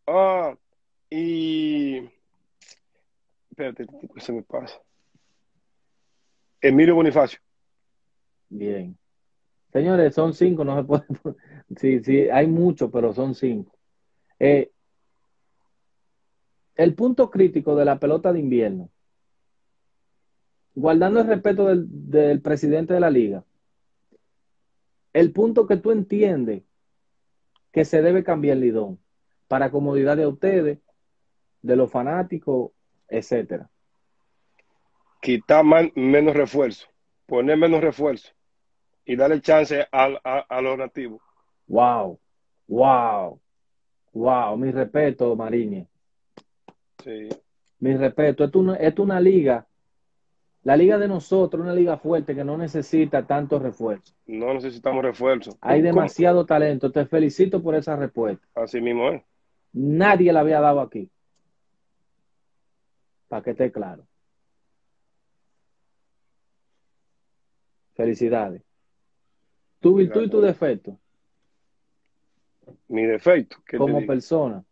Ah, y espérate, ¿qué se me pasa? Emilio Bonifacio. Bien. Señores, son cinco, no se puede. Sí, sí, hay muchos, pero son cinco. Eh, el punto crítico de la pelota de invierno, guardando el respeto del presidente de la liga, el punto que tú entiendes que se debe cambiar el lidón para comodidad de ustedes, de los fanáticos, etcétera. Quitar menos refuerzo, poner menos refuerzo y darle chance a los nativos. Wow, wow, wow. Mi respeto, Mariñez. Sí, Mi respeto. Esto es una liga, la liga de nosotros, una liga fuerte que no necesita tanto refuerzo. no necesitamos refuerzo. Hay ¿Cómo? demasiado talento. Te felicito por esa respuesta. Así mismo es. Nadie la había dado aquí, para que esté claro. Felicidades. Tu virtud y tu Gracias. defecto Mi defecto, ¿qué te como digo? persona.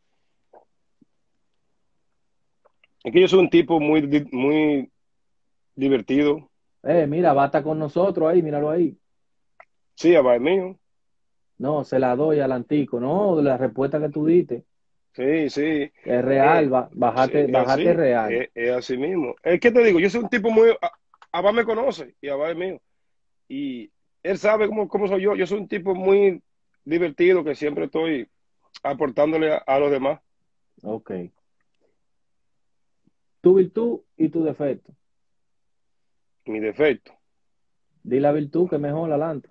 Es que yo soy un tipo muy divertido. Mira, bata con nosotros ahí, míralo ahí. Sí, abajo mío. No, se la doy al antico. No, de la respuesta que tú diste. Sí, sí. Es Eh, real, sí, bájate, es bájate así. real. Es así mismo. Es que te digo, yo soy un tipo muy. Abba me conoce y Abba es mío. Y él sabe cómo soy yo. Yo soy un tipo muy divertido que siempre estoy aportándole a los demás. Ok. Tu virtud y tu defecto. Mi defecto. Di la virtud que mejor adelante.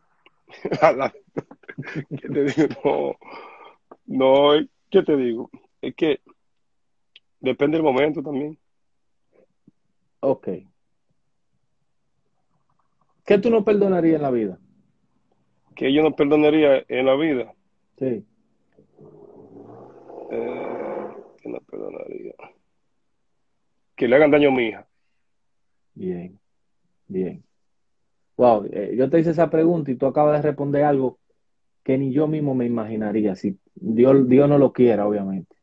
¿Qué te digo? No, no, ¿qué te digo? Es que depende del momento también. Ok. ¿Qué tú no perdonarías en la vida? Que yo no perdonaría en la vida. Sí, Que no perdonaría. Que le hagan daño a mi hija. bien, bien. Wow, yo te hice esa pregunta y tú acabas de responder algo que ni yo mismo me imaginaría, si Dios no lo quiera, obviamente.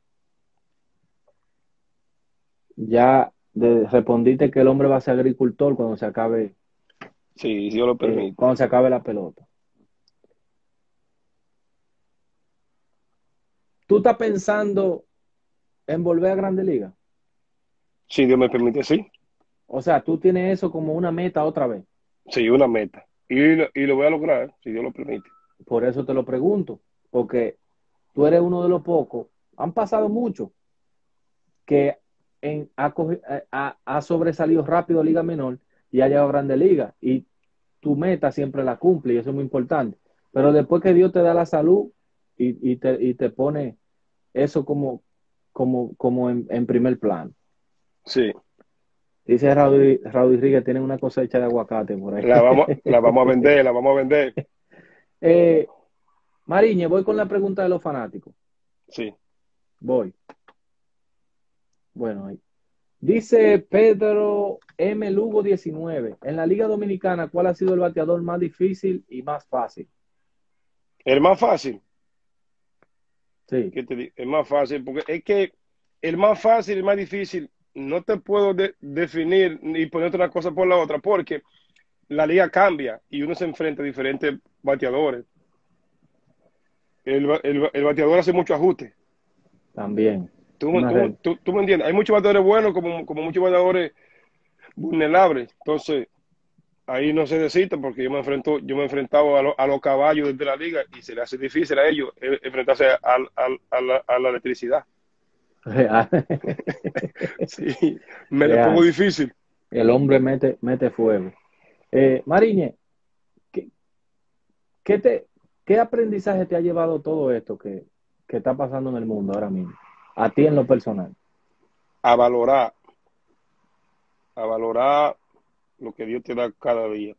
Ya respondiste que el hombre va a ser agricultor Sí, si Dios lo permite. cuando se acabe la pelota. ¿Tú estás pensando en volver a Grande Liga? Si Dios me permite, sí. O sea, tú tienes eso como una meta otra vez. Sí, una meta. Y lo voy a lograr, si Dios lo permite. Por eso te lo pregunto, porque tú eres uno de los pocos. Han pasado muchos que ha sobresalido rápido a Liga Menor y ha llegado a Grande Liga. Y tu meta siempre la cumple y eso es muy importante. Pero después que Dios te da la salud y te pone eso como en primer plano. Sí, Dice Raúl Rodríguez, tienen una cosecha de aguacate por ahí. la vamos a vender, la vamos a vender. eh, Mariñe, voy con la pregunta de los fanáticos. Sí. Voy. Bueno, ahí. Dice Pedro M. Lugo 19. En la Liga Dominicana, ¿cuál ha sido el bateador más difícil y más fácil? El más fácil, Sí, ¿qué te digo? El más fácil, porque es que el más fácil y el más difícil, no te puedo definir ni poner una cosa por la otra, porque la liga cambia y uno se enfrenta a diferentes bateadores. El bateador hace mucho ajuste. también. ¿Tú, Una tú, red. tú, tú me entiendes? Hay muchos bateadores buenos como muchos bateadores vulnerables. Entonces, ahí no se necesita porque yo me he enfrentado a los caballos de la liga y se le hace difícil a ellos enfrentarse a la electricidad. Real. Sí, me le pongo Real. difícil. El hombre mete fuego. Mariñe, ¿qué, qué te, ¿qué aprendizaje te ha llevado todo esto que está pasando en el mundo ahora mismo? A ti en lo personal. A valorar, a valorar lo que Dios te da cada día.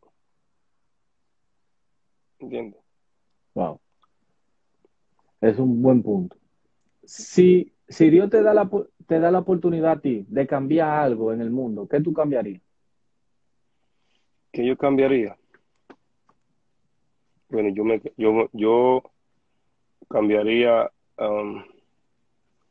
¿Entiendes? Wow, es un buen punto. Si Dios te da la oportunidad a ti de cambiar algo en el mundo, ¿qué tú cambiarías? ¿Qué yo cambiaría? Bueno, yo cambiaría,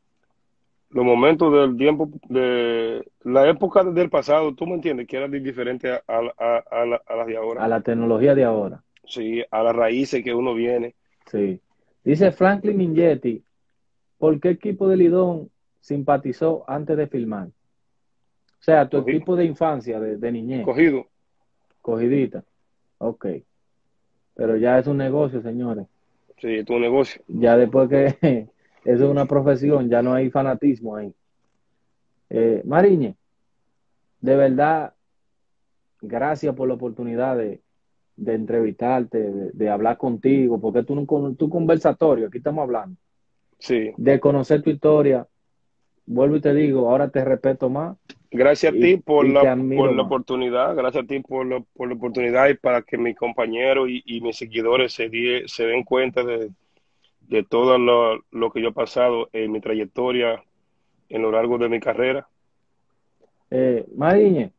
los momentos del tiempo, de la época del pasado, tú me entiendes, que era diferente a las de ahora. a la tecnología de ahora. Sí, a las raíces que uno viene. Sí. Dice Franklin Mingetti, ¿por qué equipo de Lidón simpatizó antes de filmar? O sea, tu Cogido, equipo de infancia, de niñez, cogido. cogidita. Ok. Pero ya es un negocio, señores. Sí, es un negocio. Ya después que eso es una profesión, ya no hay fanatismo ahí. Mariñe, de verdad, gracias por la oportunidad de entrevistarte, de hablar contigo, porque tu conversatorio, aquí estamos hablando, Sí. de conocer tu historia. Vuelvo y te digo, ahora te respeto más Gracias a ti y te admiro por la más. oportunidad, gracias a ti por la oportunidad y para que mis compañeros y mis seguidores se den cuenta de todo lo que yo he pasado en mi trayectoria en lo largo de mi carrera. Mariñe,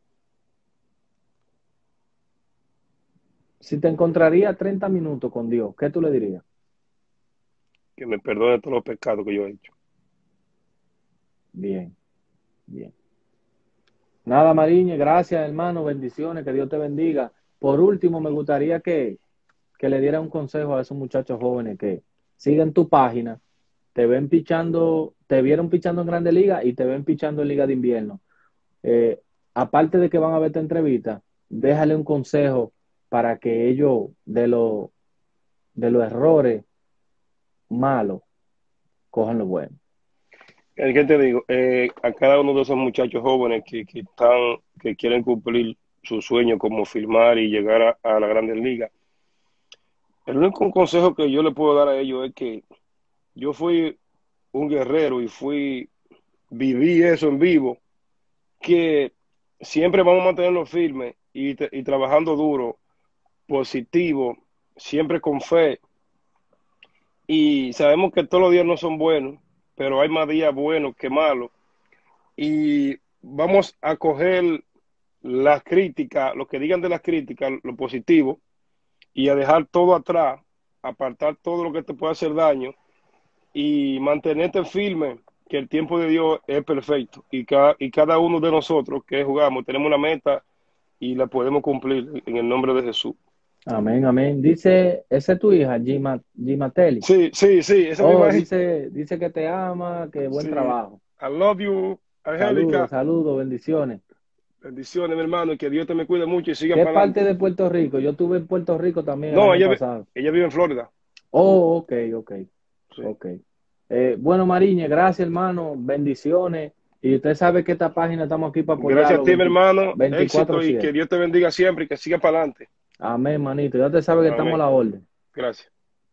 si te encontraría 30 minutos con Dios, ¿qué tú le dirías? Que me perdone todos los pecados que yo he hecho. Bien, bien. Nada, Mariñe, gracias, hermano, bendiciones, que Dios te bendiga. Por último, me gustaría que le diera un consejo a esos muchachos jóvenes que siguen tu página, te ven pichando, te vieron pichando en Grandes Ligas y te ven pichando en Liga de Invierno. Eh, Aparte de que van a ver esta entrevista, déjale un consejo para que ellos de los errores malos cojan lo bueno. ¿Qué te digo? A cada uno de esos muchachos jóvenes que quieren cumplir su sueño como filmar y llegar a la Grandes Ligas, el único consejo que yo le puedo dar a ellos es que yo fui un guerrero y viví eso en vivo, que siempre vamos a mantenernos firmes y trabajando duro, positivo, siempre con fe. Y sabemos que todos los días no son buenos, pero hay más días buenos que malos. Y vamos a coger las críticas, lo que digan de las críticas, lo positivo, y a dejar todo atrás, apartar todo lo que te pueda hacer daño y mantenerte firme, que el tiempo de Dios es perfecto y cada uno de nosotros que jugamos tenemos una meta y la podemos cumplir en el nombre de Jesús. Amén, amén. Dice, esa es tu hija, Gimateli. Sí, sí, sí, esa Oh, misma es. dice que te ama, que buen Sí, trabajo. I love you, Saludos, Angélica. saludos, bendiciones. Bendiciones, mi hermano, y que Dios te me cuide mucho y sigan ¿Qué para parte adelante. de Puerto Rico? Yo estuve en Puerto Rico también el No, año pasado. ella vive en Florida. Oh, ok, ok, Sí. ok. Bueno, Mariñe, gracias, hermano. Bendiciones. Y usted sabe que esta página estamos aquí para Gracias a apoyarlo ti, mi hermano. Éxito y que 24/7. Dios te bendiga siempre y que siga para adelante. Amén, manito. Ya te sabe que estamos a Amén. la orden. Gracias.